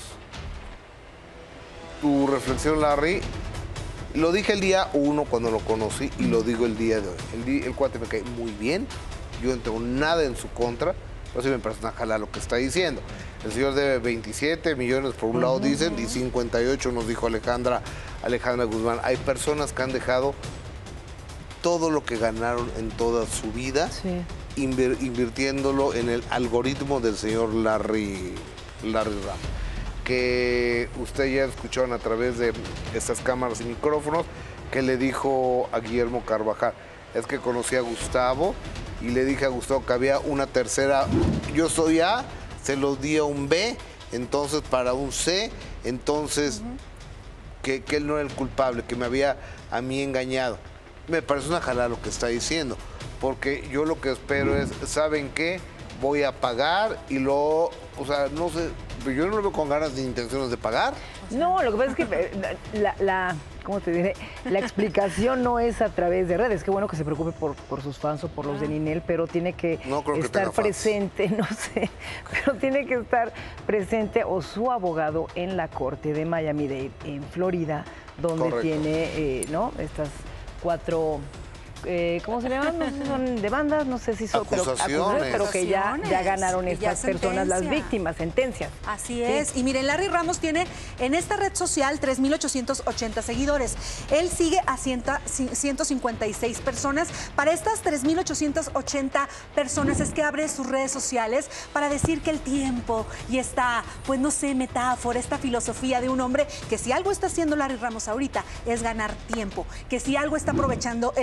Tu reflexión, Larry, lo dije el día uno cuando lo conocí y lo digo el día de hoy. El, día, el cuate me cae muy bien, yo no tengo nada en su contra, pero sí me parece una jala lo que está diciendo. El señor debe veintisiete millones por un lado, dicen, y cincuenta y ocho nos dijo Alejandra, Alejandra Guzmán. Hay personas que han dejado todo lo que ganaron en toda su vida, sí, invir, invirtiéndolo en el algoritmo del señor Larry, Larry Ramos, que ustedes ya escucharon a través de estas cámaras y micrófonos, que le dijo a Guillermo Carvajal, es que conocí a Gustavo y le dije a Gustavo que había una tercera, yo soy A, se los di a un B, entonces para un C, entonces uh-huh. que, que él no era el culpable, que me había a mí engañado. Me parece una jalada lo que está diciendo, porque yo lo que espero es, ¿saben qué? Voy a pagar y luego, o sea, no sé, yo no lo veo con ganas ni intenciones de pagar. No, lo que pasa es que la, la ¿cómo te diré? La explicación no es a través de redes. Qué bueno que se preocupe por, por sus fans o por los de Ninel, pero tiene que no creo estar que presente, no sé, pero tiene que estar presente o su abogado en la corte de Miami-Dade, en Florida, donde Correcto. tiene, eh, ¿no? Estas cuatro... Eh, ¿cómo se llaman? No sé si son demandas, no sé si son, pero, acusaciones, pero que ya, ya ganaron estas ya personas, las víctimas, sentencias. Así es. Sí. Y miren, Larry Ramos tiene en esta red social tres mil ochocientos ochenta seguidores. Él sigue a ciento cincuenta y seis personas. Para estas tres mil ochocientos ochenta personas es que abre sus redes sociales para decir que el tiempo y esta, pues no sé, metáfora, esta filosofía de un hombre que si algo está haciendo Larry Ramos ahorita es ganar tiempo, que si algo está aprovechando es el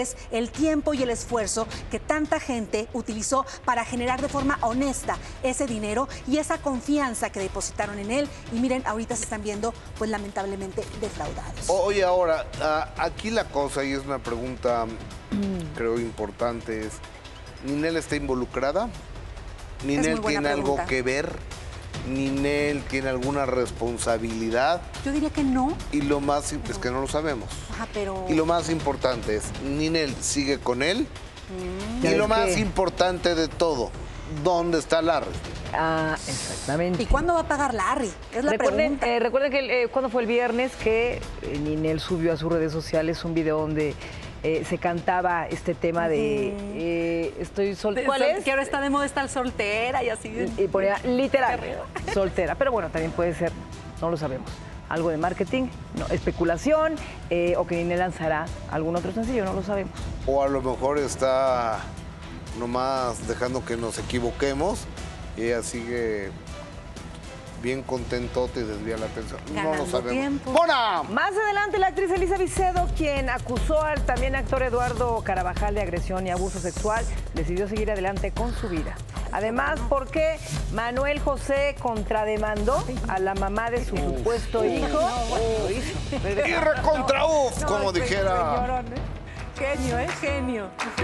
el tiempo y el esfuerzo que tanta gente utilizó para generar de forma honesta ese dinero y esa confianza que depositaron en él. Y miren, ahorita se están viendo, pues lamentablemente, defraudados. Oye, ahora, aquí la cosa, y es una pregunta, mm. creo, importante, es, ¿Ninel está involucrada? ¿Ninel tiene algo que ver? ¿Ninel tiene alguna responsabilidad? Yo diría que no. Y lo más, es que no lo sabemos. Ajá, pero... Y lo más importante es, ¿Ninel sigue con él? Mm. Y lo más que... importante de todo, ¿dónde está Larry? Ah, exactamente. ¿Y cuándo va a pagar Larry? Es la recuerden, pregunta. Eh, recuerden que eh, cuando fue el viernes que eh, Ninel subió a sus redes sociales un video donde eh, se cantaba este tema de eh, estoy soltera. ¿Cuál es? Que ahora está de moda estar soltera y así. Y, y ponía literal, soltera. Pero bueno, también puede ser, no lo sabemos, algo de marketing, no, especulación, eh, o que Ninel lanzará algún otro sencillo, no lo sabemos. O a lo mejor está nomás dejando que nos equivoquemos y ella sigue bien contentote y desvía la atención. Ganando no lo sabemos. ¡Mona! Más adelante, la actriz Elisa Vicedo, quien acusó al también actor Eduardo Carabajal de agresión y abuso sexual, decidió seguir adelante con su vida. Además, porque Manuel José contrademandó a la mamá de su uf, supuesto uf, hijo. Uf. Y recontra uf, no, como dijera. Llorón, ¿eh? Genio, ¿eh? Genio.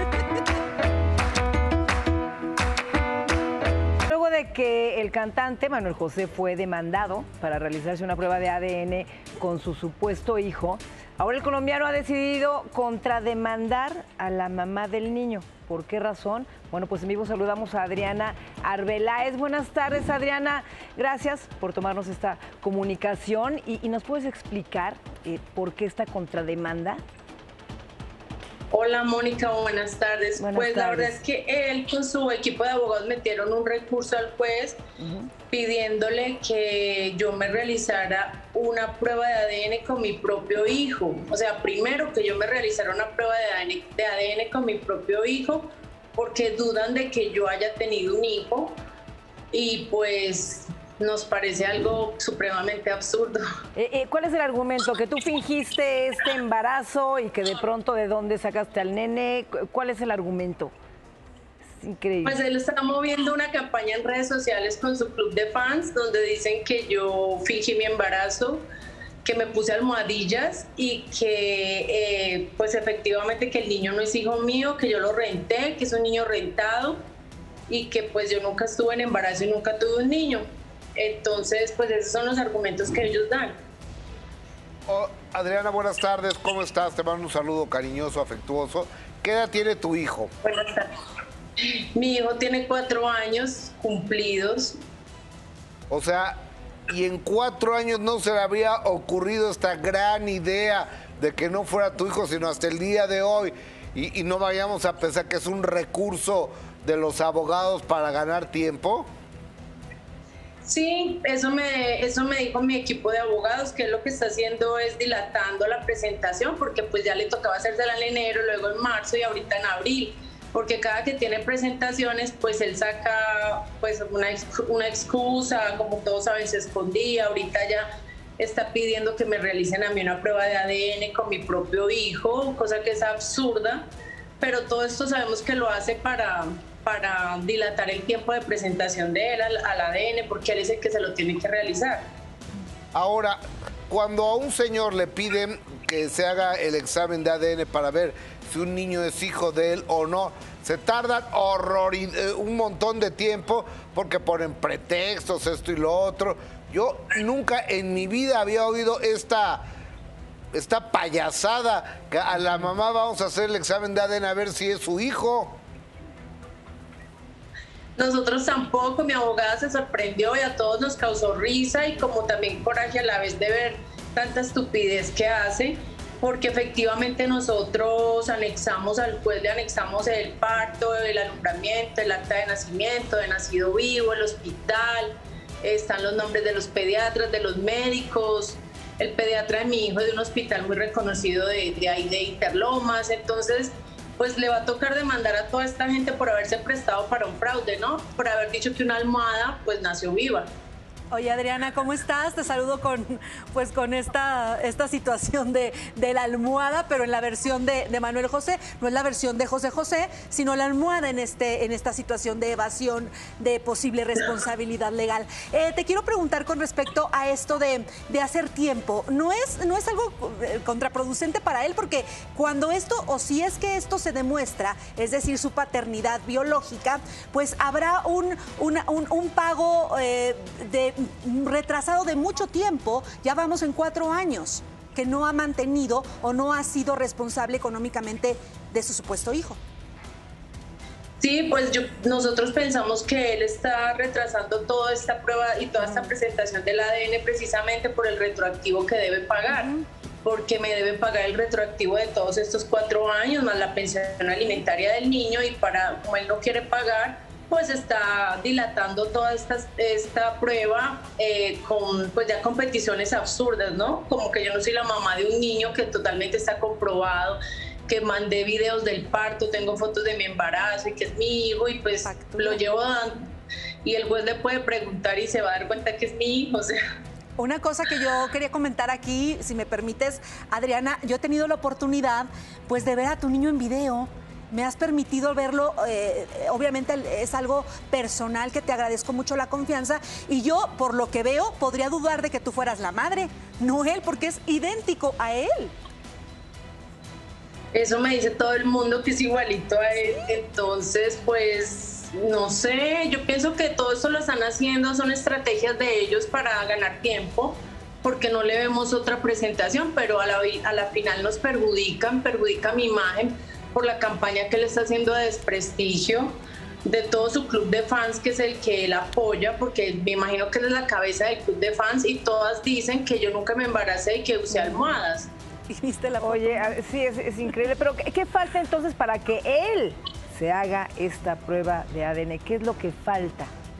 Luego de que el cantante Manuel José fue demandado para realizarse una prueba de A D N con su supuesto hijo, ahora el colombiano ha decidido contrademandar a la mamá del niño. ¿Por qué razón? Bueno, pues en vivo saludamos a Adriana Arbeláez. Buenas tardes, Adriana. Gracias por tomarnos esta comunicación. ¿Y, y nos puedes explicar eh, por qué esta contrademanda? Hola, Mónica, buenas tardes. Buenas pues tardes. La verdad es que él con su equipo de abogados metieron un recurso al juez uh-huh. pidiéndole que yo me realizara una prueba de A D N con mi propio hijo. O sea, primero que yo me realizara una prueba de A D N, de A D N con mi propio hijo, porque dudan de que yo haya tenido un hijo y pues nos parece algo supremamente absurdo. Eh, eh, ¿Cuál es el argumento? ¿Que tú fingiste este embarazo y que de pronto de dónde sacaste al nene? ¿Cuál es el argumento? Es increíble. Pues él está moviendo una campaña en redes sociales con su club de fans donde dicen que yo fingí mi embarazo, que me puse almohadillas y que eh, pues efectivamente que el niño no es hijo mío, que yo lo renté, que es un niño rentado y que pues yo nunca estuve en embarazo y nunca tuve un niño. Entonces, pues esos son los argumentos que ellos dan. Oh, Adriana, buenas tardes, ¿cómo estás? Te mando un saludo cariñoso, afectuoso. ¿Qué edad tiene tu hijo? Buenas tardes. Mi hijo tiene cuatro años cumplidos. O sea, y en cuatro años no se le habría ocurrido esta gran idea de que no fuera tu hijo, sino hasta el día de hoy. Y, y no vayamos a pensar que es un recurso de los abogados para ganar tiempo. Sí, eso me, eso me dijo mi equipo de abogados, que lo que está haciendo es dilatando la presentación, porque pues ya le tocaba hacérsela en enero, luego en marzo y ahorita en abril, porque cada que tiene presentaciones, pues él saca pues una, una excusa, como todos saben, se escondía, ahorita ya está pidiendo que me realicen a mí una prueba de A D N con mi propio hijo, cosa que es absurda, pero todo esto sabemos que lo hace para... para dilatar el tiempo de presentación de él al, al A D N, porque él es el que se lo tiene que realizar. Ahora, cuando a un señor le piden que se haga el examen de A D N para ver si un niño es hijo de él o no, se tardan horror, un montón de tiempo porque ponen pretextos, esto y lo otro. Yo nunca en mi vida había oído esta... esta payasada que a la mamá vamos a hacer el examen de A D N a ver si es su hijo. Nosotros tampoco, mi abogada se sorprendió y a todos nos causó risa y como también coraje a la vez de ver tanta estupidez que hace, porque efectivamente nosotros anexamos al juez, le anexamos el parto, el alumbramiento, el acta de nacimiento, de nacido vivo, el hospital, están los nombres de los pediatras, de los médicos, el pediatra de mi hijo es de un hospital muy reconocido de, de ahí de Interlomas, entonces pues le va a tocar demandar a toda esta gente por haberse prestado para un fraude, ¿no? Por haber dicho que una almohada pues nació viva. Oye, Adriana, ¿cómo estás? Te saludo con, pues, con esta, esta situación de, de la almohada, pero en la versión de, de Manuel José. No es la versión de José José, sino la almohada en, este, en esta situación de evasión de posible responsabilidad legal. Eh, te quiero preguntar con respecto a esto de, de hacer tiempo. ¿No es, ¿No es algo contraproducente para él? Porque cuando esto, o si es que esto se demuestra, es decir, su paternidad biológica, pues habrá un, una, un, un pago eh, de retrasado de mucho tiempo, ya vamos en cuatro años, que no ha mantenido o no ha sido responsable económicamente de su supuesto hijo. Sí, pues yo, nosotros pensamos que él está retrasando toda esta prueba y toda esta presentación del A D N precisamente por el retroactivo que debe pagar, porque me debe pagar el retroactivo de todos estos cuatro años, más la pensión alimentaria del niño, y para, como él no quiere pagar, pues está dilatando toda esta, esta prueba eh, con pues ya competiciones absurdas, ¿no? Como que yo no soy la mamá de un niño, que totalmente está comprobado, que mandé videos del parto, tengo fotos de mi embarazo y que es mi hijo, y pues Factura. Lo llevo dando, y el juez le puede preguntar y se va a dar cuenta que es mi hijo, o sea. Una cosa que yo quería comentar aquí, si me permites, Adriana, yo he tenido la oportunidad pues de ver a tu niño en video. Me has permitido verlo, eh, obviamente es algo personal, que te agradezco mucho la confianza, y yo, por lo que veo, podría dudar de que tú fueras la madre, no él, porque es idéntico a él. Eso me dice todo el mundo, que es igualito a él. Entonces, pues, no sé, yo pienso que todo esto lo están haciendo, son estrategias de ellos para ganar tiempo, porque no le vemos otra presentación, pero a la, a la final nos perjudican, perjudica mi imagen, por la campaña que le está haciendo de desprestigio de todo su club de fans, que es el que él apoya, porque me imagino que él es la cabeza del club de fans, y todas dicen que yo nunca me embaracé y que usé almohadas. ¿Viste la foto? Oye, sí, es, es increíble, pero ¿qué, ¿qué falta entonces para que él se haga esta prueba de A D N? ¿Qué es lo que falta?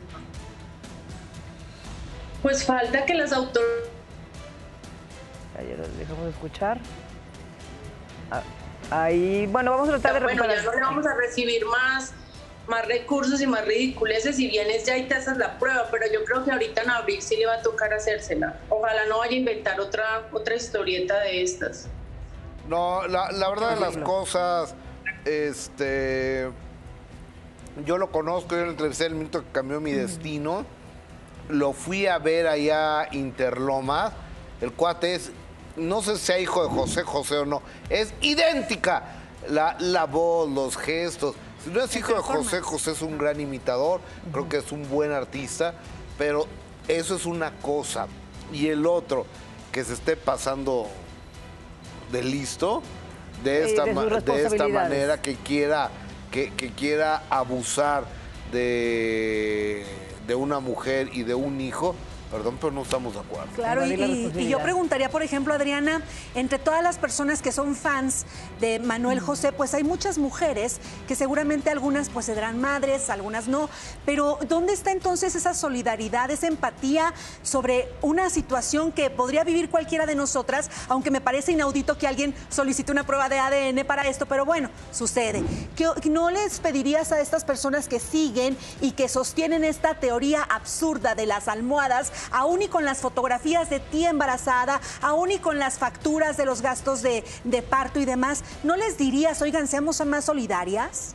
Pues falta que las autoridades... Ayer lo dejamos de escuchar. Ah. Ahí, bueno, vamos a tratar de recuperar. Bueno, ya no le vamos a recibir más, más recursos y más ridiculeces si vienes ya y te haces la prueba, pero yo creo que ahorita en abril sí le va a tocar hacérsela. Ojalá no vaya a inventar otra, otra historieta de estas. No, la, la verdad de las cosas, este, yo lo conozco, yo lo entrevisté en el minuto que cambió mi destino, lo fui a ver allá a Interlomas, el cuate es... No sé si sea hijo de José José o no, es idéntica la, la voz, los gestos. Si no es hijo de José José, es un gran imitador, uh-huh. Creo que es un buen artista, pero eso es una cosa. Y el otro, que se esté pasando de listo, de esta, de de esta manera, que quiera, que, que quiera abusar de, de una mujer y de un hijo. Perdón, pero no estamos de acuerdo. Claro, y, y, y yo preguntaría, por ejemplo, Adriana, entre todas las personas que son fans de Manuel José, pues hay muchas mujeres que seguramente algunas pues serán madres, algunas no, pero ¿dónde está entonces esa solidaridad, esa empatía sobre una situación que podría vivir cualquiera de nosotras, aunque me parece inaudito que alguien solicite una prueba de A D N para esto, pero bueno, sucede? ¿Qué, ¿No les pedirías a estas personas que siguen y que sostienen esta teoría absurda de las almohadas, aún y con las fotografías de ti embarazada, aún y con las facturas de los gastos de, de parto y demás, ¿no les dirías, oigan, seamos más solidarias?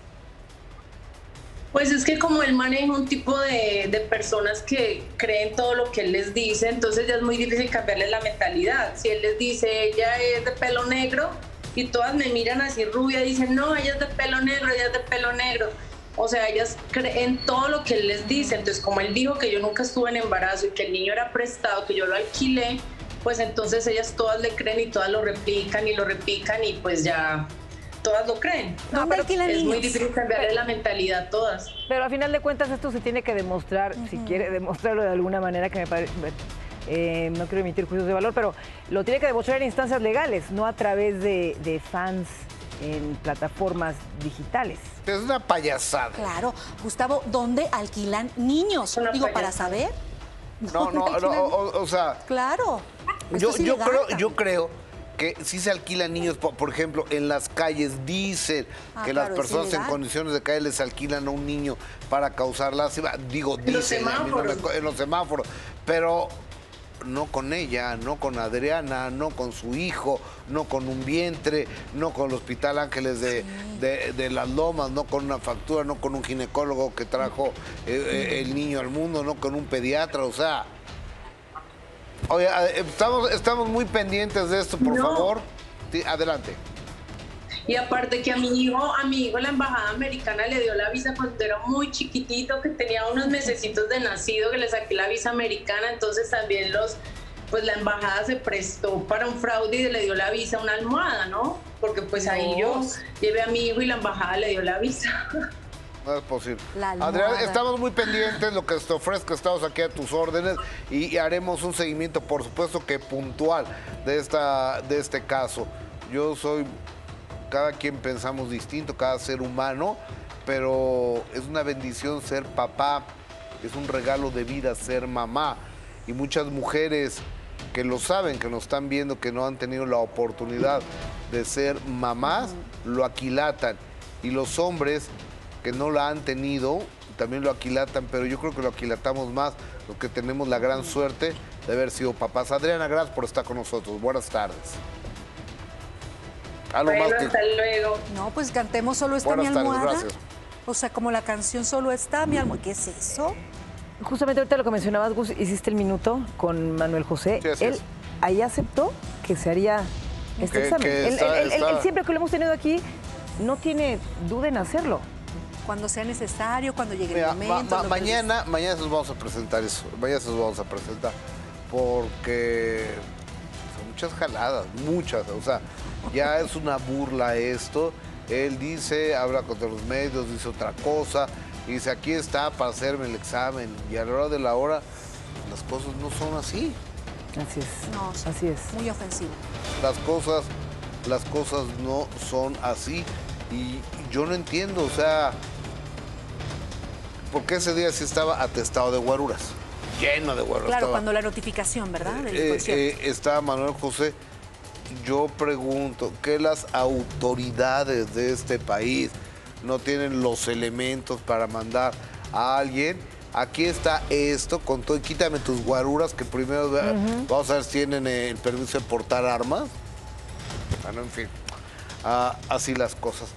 Pues es que como él maneja un tipo de, de personas que creen todo lo que él les dice, entonces ya es muy difícil cambiarles la mentalidad. Si él les dice, ella es de pelo negro, y todas me miran así rubia y dicen, no, ella es de pelo negro, ella es de pelo negro. O sea, ellas creen todo lo que él les dice. Entonces, como él dijo que yo nunca estuve en embarazo y que el niño era prestado, que yo lo alquilé, pues entonces ellas todas le creen y todas lo replican y lo repican y pues ya todas lo creen. No, pero es niños? Muy difícil cambiarle la mentalidad a todas. Pero a final de cuentas esto se tiene que demostrar, uh-huh. si quiere demostrarlo de alguna manera, que me parece... Eh, no quiero emitir juicios de valor, pero lo tiene que demostrar en instancias legales, no a través de, de fans en plataformas digitales. Es una payasada. Claro. Gustavo, ¿dónde alquilan niños? Digo, payasada. Para saber. No, no, no, o, o sea... Claro. Yo, yo, creo, yo creo que sí se alquilan niños, por, por ejemplo, en las calles. Dicen Ah, que claro, las es personas en ilegal. condiciones de calle les alquilan a un niño para causar lástima. Digo, En los dicen a mí no me semáforos. co- en los semáforos, pero no con ella, no con Adriana, no con su hijo, no con un vientre, no con el Hospital Ángeles de, de- de Las Lomas, no con una factura, no con un ginecólogo que trajo eh, eh, el niño al mundo, no con un pediatra, o sea... Oye, eh, estamos, estamos muy pendientes de esto, por No. favor. Sí, adelante. Y aparte que a mi hijo, a mi hijo la embajada americana le dio la visa cuando era muy chiquitito, que tenía unos mesecitos de nacido, que le saqué la visa americana, entonces también los, pues la embajada se prestó para un fraude y le dio la visa a una almohada, ¿no? Porque pues ahí yo llevé a mi hijo y la embajada le dio la visa. No es posible. La almohada. Adrián, estamos muy pendientes, lo que te ofrezca, estamos aquí a tus órdenes y, y haremos un seguimiento, por supuesto que puntual, de, esta, de este caso. Yo soy, cada quien pensamos distinto, cada ser humano, pero es una bendición ser papá, es un regalo de vida ser mamá. Y muchas mujeres que lo saben, que nos están viendo, que no han tenido la oportunidad de ser mamás, lo aquilatan. Y los hombres que no la han tenido, también lo aquilatan, pero yo creo que lo aquilatamos más los que tenemos la gran suerte de haber sido papás. Adriana, gracias por estar con nosotros. Buenas tardes. Algo Bueno, más que... hasta luego. No, pues cantemos Solo está Buenas mi tardes, almohada. gracias. O sea, como la canción Solo está mi almohada. ¿Qué es eso? Justamente ahorita lo que mencionabas, Gus, hiciste el minuto con Manuel José. Sí, así él es. ahí aceptó que se haría este Que- examen. que Él- está- él- él- está- él siempre que lo hemos tenido aquí, no tiene duda en hacerlo. Cuando sea necesario, cuando llegue Mira, el ma- momento. ma- lo mañana, mañana se los vamos a presentar eso. Mañana se los vamos a presentar. Porque son muchas jaladas, muchas. O sea, ya es una burla esto. Él dice, habla contra los medios, dice otra cosa. Y dice, aquí está para hacerme el examen. Y a la hora de la hora, las cosas no son así. Así es. No, así es. Muy ofensivo. Las cosas, las cosas no son así. Y yo no entiendo, o sea, ¿por qué ese día sí estaba atestado de guaruras? Lleno de guaruras. Claro, estaba. cuando la notificación, ¿verdad? Del Eh, concierto. eh, está Manuel José. Yo pregunto, ¿qué las autoridades de este país no tienen los elementos para mandar a alguien? Aquí está esto, con todo, y quítame tus guaruras, que primero vea- vamos a ver si tienen el permiso de portar armas. Bueno, en fin, ah, así las cosas.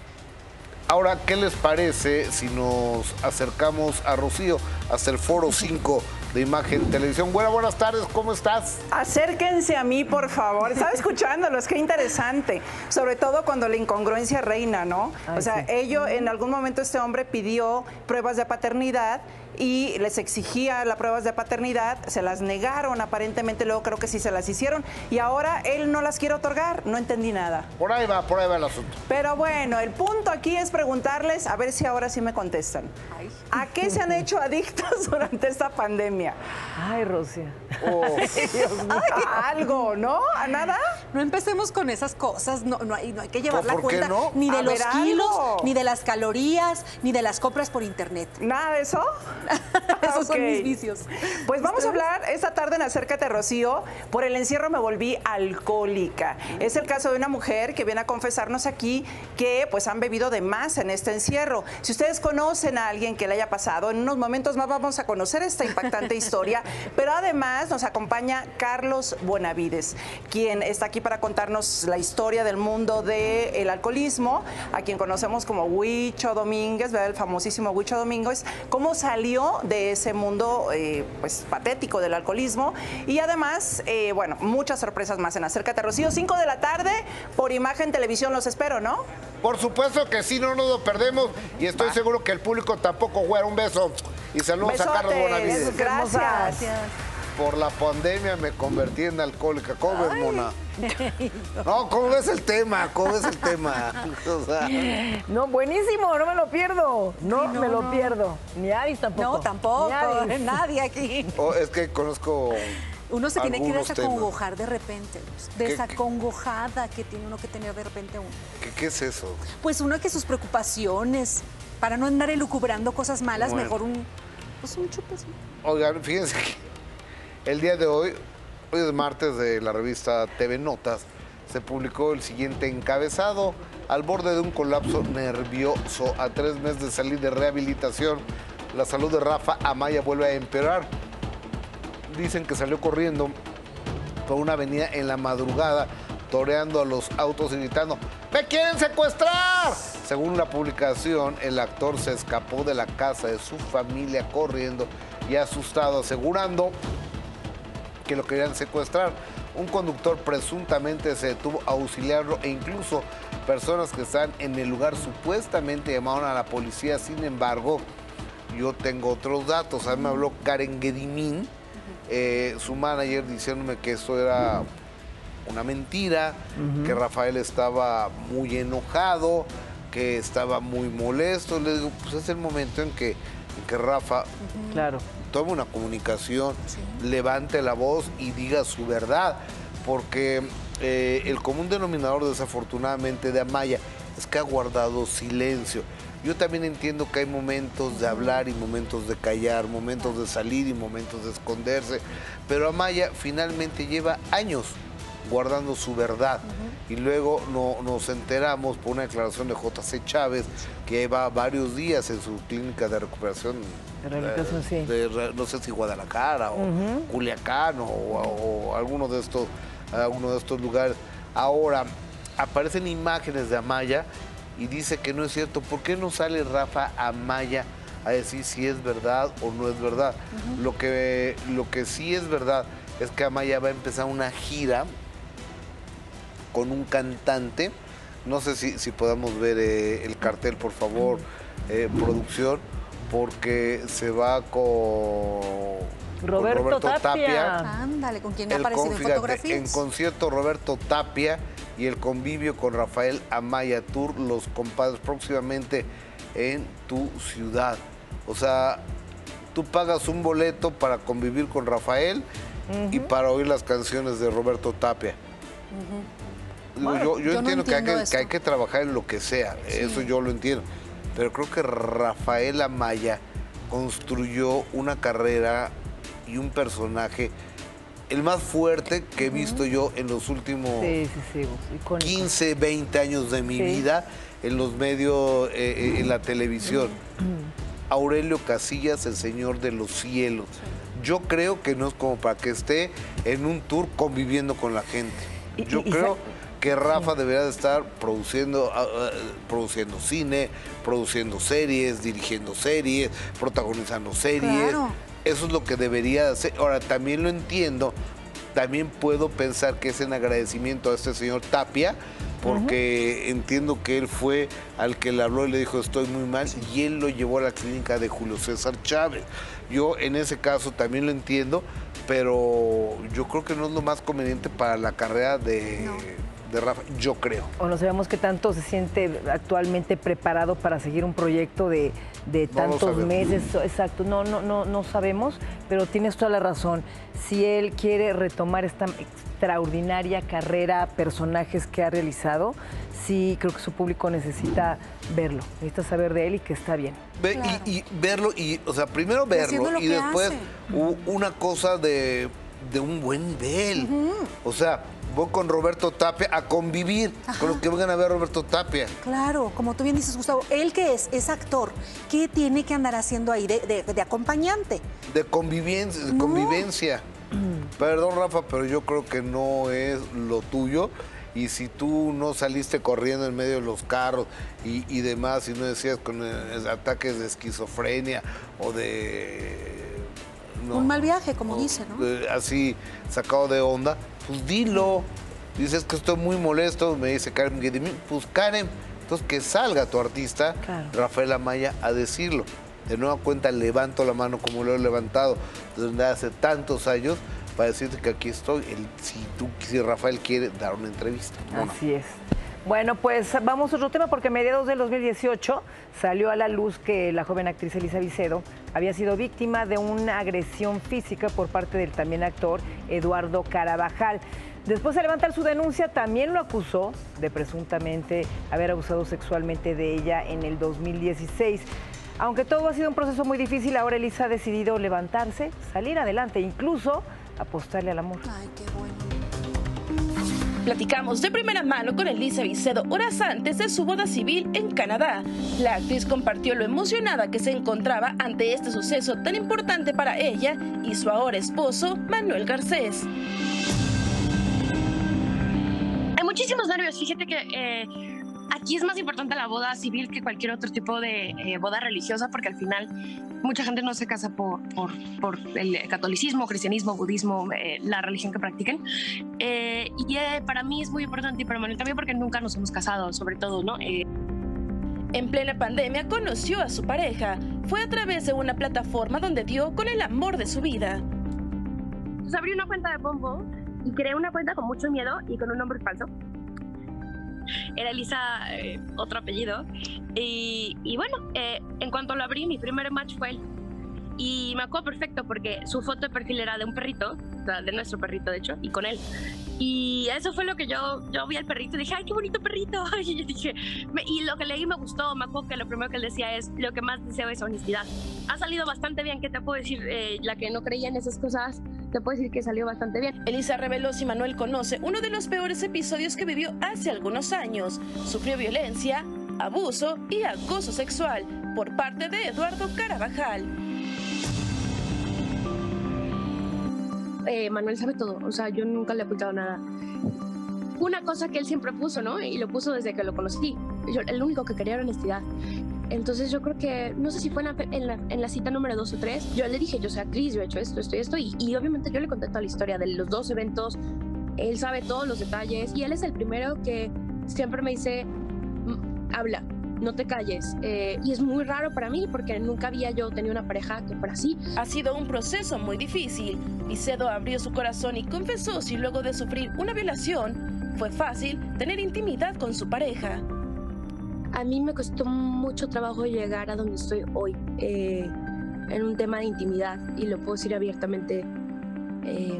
Ahora, ¿qué les parece si nos acercamos a Rocío hasta el Foro cinco de Imagen Televisión? Buenas, buenas tardes, ¿cómo estás? Acérquense a mí, por favor. Estaba escuchándolos, qué interesante. Sobre todo cuando la incongruencia reina, ¿no? Ay, o sea, sí. ello, en algún momento este hombre pidió pruebas de paternidad y les exigía las pruebas de paternidad, se las negaron aparentemente, luego creo que sí se las hicieron y ahora él no las quiere otorgar, no entendí nada. Por ahí va, por ahí va el asunto. Pero bueno, el punto aquí es preguntarles, a ver si ahora sí me contestan. ¿A qué se han hecho adictos durante esta pandemia? Ay, Rocío. Ay, Dios mío. A algo, ¿no? ¿A nada? No empecemos con esas cosas, no, no, hay, no hay que llevar la ¿Por qué cuenta no? ni de A los ver, kilos, algo. ni de las calorías, ni de las compras por internet. ¿Nada de eso? Esos son Ok. mis vicios. Pues vamos a hablar esta tarde en Acércate, Rocío. Por el encierro me volví alcohólica. Es el caso de una mujer que viene a confesarnos aquí que pues han bebido de más en este encierro. Si ustedes conocen a alguien que le haya pasado, en unos momentos más vamos a conocer esta impactante historia. Pero además nos acompaña Carlos Buenavides, quien está aquí para contarnos la historia del mundo del alcoholismo, a quien conocemos como Huicho Domínguez, ¿verdad? El famosísimo Huicho Domínguez, cómo salió de ese mundo eh, pues patético del alcoholismo y además, eh, bueno, muchas sorpresas más en Acércate, Rocío, cinco de la tarde por Imagen Televisión, los espero, ¿no? Por supuesto que sí, no nos lo perdemos y estoy seguro que el público tampoco, güera. Un beso y saludos a Carlos Besotes, Buenavides. gracias. Por la pandemia me convertí en alcohólica. ¿Cómo ves, Mona? No, ¿cómo ves el tema? ¿Cómo ves el tema? O sea, No, buenísimo, no me lo pierdo. No, Ay, no, me lo no. pierdo. Ni Aris tampoco. No, tampoco, Ni Aris. nadie aquí. oh, es que conozco. Uno se tiene que algunos desacongojar de repente, Luz. ¿Qué- qué? Desacongojada que tiene uno que tener de repente uno. ¿Qué, qué es eso? Pues uno que sus preocupaciones, para no andar elucubrando cosas malas, Bueno. mejor un, pues un chupecito. Oigan, fíjense que el día de hoy, hoy es martes de la revista T V Notas, se publicó el siguiente encabezado: al borde de un colapso nervioso, a tres meses de salir de rehabilitación, la salud de Rafa Amaya vuelve a empeorar. Dicen que salió corriendo por una avenida en la madrugada, toreando a los autos y gritando: ¡me quieren secuestrar! Según la publicación, el actor se escapó de la casa de su familia corriendo y asustado, asegurando que lo querían secuestrar. Un conductor presuntamente se detuvo a auxiliarlo e incluso personas que están en el lugar supuestamente llamaron a la policía. Sin embargo, yo tengo otros datos. A mí me habló Karen Gedimín, eh, su manager, diciéndome que esto era una mentira, uh-huh. que Rafael estaba muy enojado, que estaba muy molesto. Le digo, pues es el momento en que, en que Rafa uh-huh. claro. tome una comunicación, sí. levante la voz y diga su verdad, porque eh, el común denominador desafortunadamente de Amaya es que ha guardado silencio. Yo también entiendo que hay momentos de hablar y momentos de callar, momentos de salir y momentos de esconderse, pero Amaya finalmente lleva años guardando su verdad. Uh-huh. Y luego no, nos enteramos por una declaración de J C Chávez, que lleva varios días en su clínica de recuperación, de rehabilitación, eh, sí. de, no sé si Guadalajara o uh-huh. Culiacán o, o, o alguno de estos, alguno de estos lugares. Ahora, aparecen imágenes de Amaya y dice que no es cierto. ¿Por qué no sale Rafa Amaya a decir si es verdad o no es verdad? Uh-huh. Lo que, lo que sí es verdad es que Amaya va a empezar una gira con un cantante. No sé si, si podamos ver eh, el cartel, por favor, uh-huh. eh, producción, porque se va con Roberto, con Roberto Tapia. Tapia. Ándale, con quien ha aparecido en fíjate, fotografías. En concierto Roberto Tapia y el convivio con Rafael Amaya Tour, Los Compadres, próximamente en tu ciudad. O sea, tú pagas un boleto para convivir con Rafael uh-huh. y para oír las canciones de Roberto Tapia. Uh-huh. Digo, bueno, yo, yo, yo entiendo, no entiendo que, hay que, que hay que trabajar en lo que sea, sí. Eso yo lo entiendo. Pero creo que Rafael Amaya construyó una carrera y un personaje, el más fuerte que he visto uh-huh. yo en los últimos sí, sí, sí. quince, veinte años de mi sí. vida en los medios, eh, en la televisión. Uh-huh. Aurelio Casillas, el señor de los cielos. Sí. Yo creo que no es como para que esté en un tour conviviendo con la gente. Yo y, y, creo y, que Rafa sí. debería de estar produciendo, uh, produciendo cine, produciendo series, dirigiendo series, protagonizando series. Claro. Eso es lo que debería hacer. Ahora, también lo entiendo, también puedo pensar que es en agradecimiento a este señor Tapia, porque uh-huh. entiendo que él fue al que le habló y le dijo estoy muy mal, sí. y él lo llevó a la clínica de Julio César Chávez. Yo en ese caso también lo entiendo, pero yo creo que no es lo más conveniente para la carrera de... No. de Rafa, yo creo. O no sabemos qué tanto se siente actualmente preparado para seguir un proyecto de, de tantos no meses. Exacto, no, no, no, no sabemos, pero tienes toda la razón. Si él quiere retomar esta extraordinaria carrera, personajes que ha realizado, sí creo que su público necesita verlo, necesita saber de él y que está bien. Ve, claro. y, y verlo, y, o sea, primero verlo y después hace. una cosa de, de un buen nivel. Uh-huh. O sea, voy con Roberto Tapia a convivir. Ajá. Con los que vengan a ver a Roberto Tapia. Claro, como tú bien dices, Gustavo, ¿él qué es? Es actor. ¿Qué tiene que andar haciendo ahí de, de, de acompañante? De convivencia. De no. convivencia. Mm. Perdón, Rafa, pero yo creo que no es lo tuyo. Y si tú no saliste corriendo en medio de los carros y, y demás, y no decías con eh, ataques de esquizofrenia o de... No, un mal viaje, como no, dice, ¿no? De, así, sacado de onda, pues dilo. Dices que estoy muy molesto, me dice Karen Gedimín, pues Karen, entonces que salga tu artista, claro. Rafael Amaya, a decirlo. De nueva cuenta, levanto la mano como lo he levantado desde hace tantos años para decirte que aquí estoy, el, si, tú, si Rafael quiere dar una entrevista. ¿No? Así es. Bueno, pues vamos a otro tema, porque a mediados del dos mil dieciocho salió a la luz que la joven actriz Elisa Vicedo había sido víctima de una agresión física por parte del también actor Eduardo Carabajal. Después de levantar su denuncia, también lo acusó de presuntamente haber abusado sexualmente de ella en el dos mil dieciséis. Aunque todo ha sido un proceso muy difícil, ahora Elisa ha decidido levantarse, salir adelante, incluso apostarle al amor. Ay, qué bueno. Platicamos de primera mano con Elisa Vicedo horas antes de su boda civil en Canadá. La actriz compartió lo emocionada que se encontraba ante este suceso tan importante para ella y su ahora esposo, Manuel Garcés. Hay muchísimos nervios. Fíjate que eh, aquí es más importante la boda civil que cualquier otro tipo de eh, boda religiosa, porque al final mucha gente no se casa por, por, por el catolicismo, cristianismo, budismo, eh, la religión que practiquen. Eh, y eh, para mí es muy importante, y para Manuel también, porque nunca nos hemos casado, sobre todo, ¿no? Eh, En plena pandemia conoció a su pareja. Fue a través de una plataforma donde dio con el amor de su vida. Pues abrí una cuenta de Bumble y creé una cuenta con mucho miedo y con un nombre falso. Era Elisa, eh, otro apellido. Y, y bueno, eh, en cuanto lo abrí, mi primer match fue él. Y me acuerdo perfecto porque su foto de perfil era de un perrito, o sea, de nuestro perrito de hecho, y con él. Y eso fue lo que yo, yo vi al perrito y dije, ¡ay, qué bonito perrito! Y yo dije, me, y lo que leí me gustó. Me acuerdo que lo primero que él decía es, lo que más deseo es honestidad. Ha salido bastante bien, ¿qué te puedo decir? Eh, la que no creía en esas cosas, te puedo decir que salió bastante bien. Elisa reveló si Manuel conoce uno de los peores episodios que vivió hace algunos años. Sufrió violencia, abuso y acoso sexual por parte de Eduardo Carabajal. Eh, Manuel sabe todo, o sea, yo nunca le he ocultado nada. Una cosa que él siempre puso, ¿no? Y lo puso desde que lo conocí. Yo, el único que quería era honestidad. Entonces yo creo que, no sé si fue en la, en la, en la cita número dos o tres, yo le dije, yo soy actriz, yo he hecho esto, esto y esto, y, y obviamente yo le conté toda la historia de los dos eventos. Él sabe todos los detalles y él es el primero que siempre me dice, habla, no te calles. Eh, y es muy raro para mí porque nunca había yo tenido una pareja que fuera así. Ha sido un proceso muy difícil. Vicedo abrió su corazón y confesó si luego de sufrir una violación fue fácil tener intimidad con su pareja. A mí me costó mucho trabajo llegar a donde estoy hoy, eh, en un tema de intimidad, y lo puedo decir abiertamente. Eh,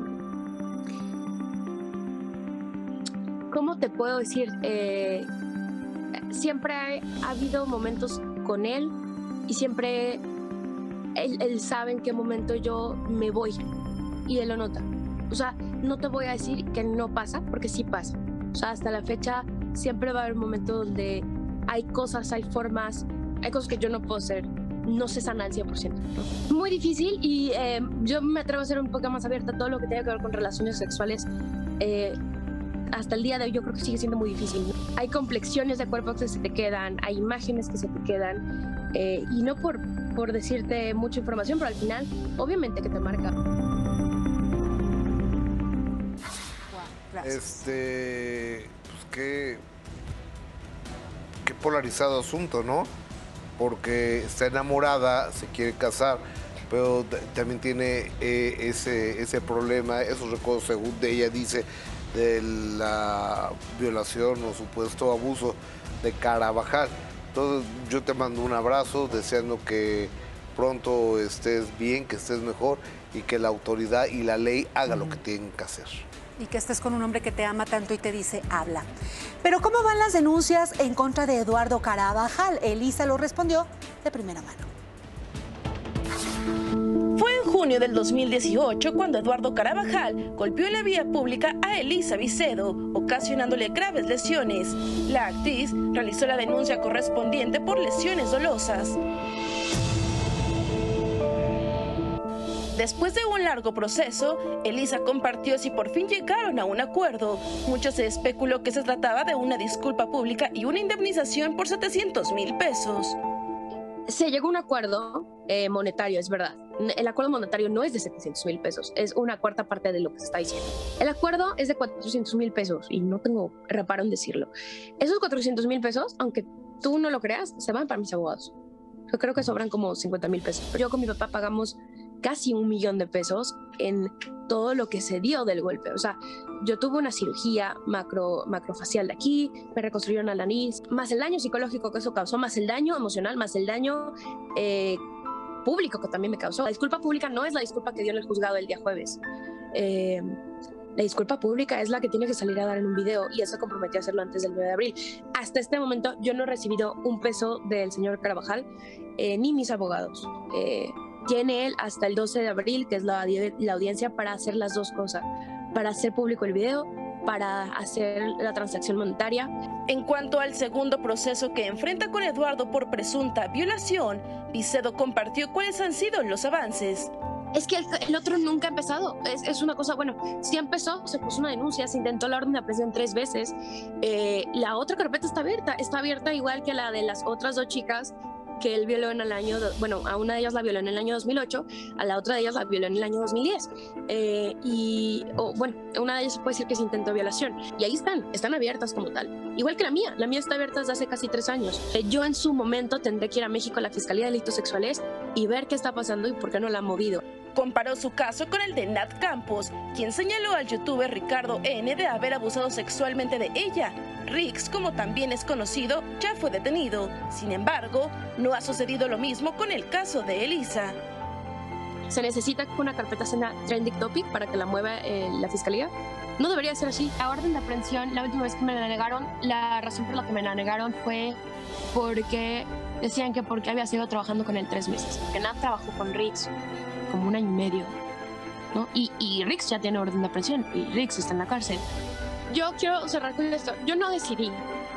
¿Cómo te puedo decir? Eh, siempre ha, ha habido momentos con él y siempre él, él sabe en qué momento yo me voy y él lo nota. O sea, no te voy a decir que no pasa, porque sí pasa. O sea, hasta la fecha siempre va a haber momentos donde hay cosas, hay formas, hay cosas que yo no puedo hacer, no se sana al cien por ciento, ¿no? Muy difícil, y eh, yo me atrevo a ser un poco más abierta a todo lo que tenga que ver con relaciones sexuales. Eh, hasta el día de hoy yo creo que sigue siendo muy difícil, ¿no? Hay complexiones de cuerpo que se te quedan, hay imágenes que se te quedan, eh, y no por, por decirte mucha información, pero al final obviamente que te marca. Este, pues qué, qué polarizado asunto, ¿no? Porque está enamorada, se quiere casar, pero también tiene eh, ese, ese problema, esos recuerdos, según de ella dice, de la violación o supuesto abuso de Carabajal. Entonces yo te mando un abrazo, deseando que pronto estés bien, que estés mejor y que la autoridad y la ley haga lo que tienen que hacer. Y que estés con un hombre que te ama tanto y te dice, habla. Pero ¿cómo van las denuncias en contra de Eduardo Carabajal? Elisa lo respondió de primera mano. Fue en junio del dos mil dieciocho cuando Eduardo Carabajal golpeó en la vía pública a Elisa Vicedo, ocasionándole graves lesiones. La actriz realizó la denuncia correspondiente por lesiones dolosas. Después de un largo proceso, Elisa compartió si por fin llegaron a un acuerdo. Mucho se especuló que se trataba de una disculpa pública y una indemnización por setecientos mil pesos. Se llegó a un acuerdo eh, monetario, es verdad. El acuerdo monetario no es de setecientos mil pesos, es una cuarta parte de lo que se está diciendo. El acuerdo es de cuatrocientos mil pesos y no tengo reparo en decirlo. Esos cuatrocientos mil pesos, aunque tú no lo creas, se van para mis abogados. Yo creo que sobran como cincuenta mil pesos. Yo con mi papá pagamos casi un millón de pesos en todo lo que se dio del golpe. O sea, yo tuve una cirugía macro, macrofacial de aquí, me reconstruyeron la nariz, más el daño psicológico que eso causó, más el daño emocional, más el daño eh, público que también me causó. La disculpa pública no es la disculpa que dio en el juzgado el día jueves. Eh, la disculpa pública es la que tiene que salir a dar en un video, y eso comprometí a hacerlo antes del nueve de abril. Hasta este momento yo no he recibido un peso del señor Carabajal, eh, ni mis abogados. Eh, Tiene él hasta el doce de abril, que es la, la audiencia, para hacer las dos cosas, para hacer público el video para hacer la transacción monetaria. En cuanto al segundo proceso que enfrenta con Eduardo por presunta violación, Vicedo compartió cuáles han sido los avances. Es que el, el otro nunca ha empezado. Es, es una cosa, bueno, sí empezó, se puso una denuncia, se intentó la orden de aprehensión tres veces. Eh, la otra carpeta está abierta, está abierta igual que la de las otras dos chicas que él violó en el año, bueno, a una de ellas la violó en el año dos mil ocho, a la otra de ellas la violó en el año dos mil diez. Eh, y, oh, bueno, una de ellas se puede decir que se intentó violación. Y ahí están, están abiertas como tal. Igual que la mía, la mía está abierta desde hace casi tres años. Eh, yo en su momento tendré que ir a México a la Fiscalía de Delitos Sexuales y ver qué está pasando y por qué no la han movido. Comparó su caso con el de Nat Campos, quien señaló al youtuber Ricardo N de haber abusado sexualmente de ella. Rix, como también es conocido, ya fue detenido. Sin embargo, no ha sucedido lo mismo con el caso de Elisa. Se necesita que una carpeta sea trending topic para que la mueva eh, la fiscalía. No debería ser así. La orden de aprehensión, la última vez que me la negaron, la razón por la que me la negaron fue porque decían que porque había seguido trabajando con él tres meses. Que Nat trabajó con Rix como un año y medio, ¿no? Y, y Rix ya tiene orden de aprehensión y Rix está en la cárcel. Yo quiero cerrar con esto. Yo no decidí.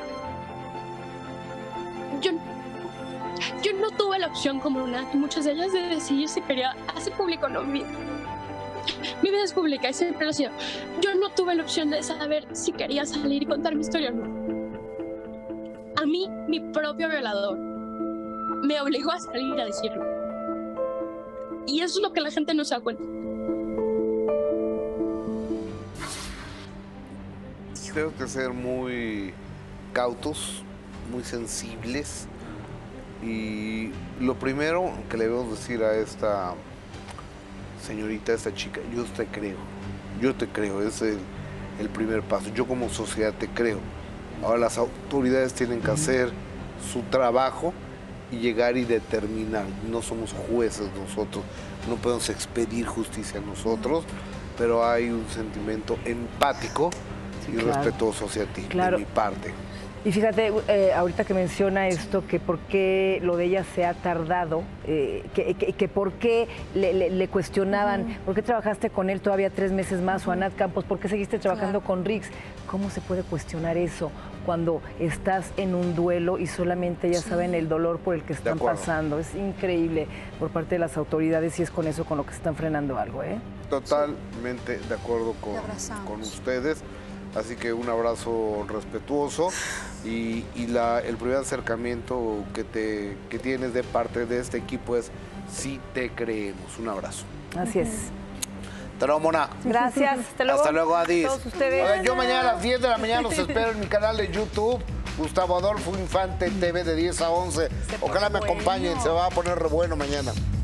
Yo, yo no tuve la opción como una, muchas de ellas de decidir si quería hacer público o no mi vida. Mi vida es pública y siempre lo ha sido. Yo no tuve la opción de saber si quería salir y contar mi historia o no. A mí, mi propio violador me obligó a salir a decirlo. Y eso es lo que la gente no se da cuenta. Tengo que ser muy cautos, muy sensibles. Y lo primero que le debemos decir a esta señorita, a esta chica, yo te creo. Yo te creo, es el, el primer paso. Yo como sociedad te creo. Ahora las autoridades tienen que hacer su trabajo y llegar y determinar. No somos jueces nosotros, no podemos expedir justicia nosotros, pero hay un sentimiento empático sí, y claro. respetuoso hacia ti, claro. de mi parte. Y fíjate, eh, ahorita que menciona esto, que por qué lo de ella se ha tardado, eh, que, que, que por qué le, le, le cuestionaban, uh-huh. por qué trabajaste con él todavía tres meses más, uh-huh. o a Nat Campos, por qué seguiste trabajando claro. con Rix. ¿Cómo se puede cuestionar eso cuando estás en un duelo y solamente ellas sí. saben el dolor por el que están pasando? Es increíble por parte de las autoridades y es con eso con lo que se están frenando algo, ¿eh? Totalmente sí. de acuerdo con, con ustedes. Así que un abrazo respetuoso y, y la, el primer acercamiento que, te, que tienes de parte de este equipo es sí te creemos. Un abrazo. Así es. Hasta luego, Mona. Gracias. Hasta luego. Hasta luego, Adis. Todos ustedes. Oigan, yo mañana a las diez de la mañana los espero en mi canal de YouTube. Gustavo Adolfo Infante T V de diez a once. Ojalá me acompañen, se va a poner re bueno mañana.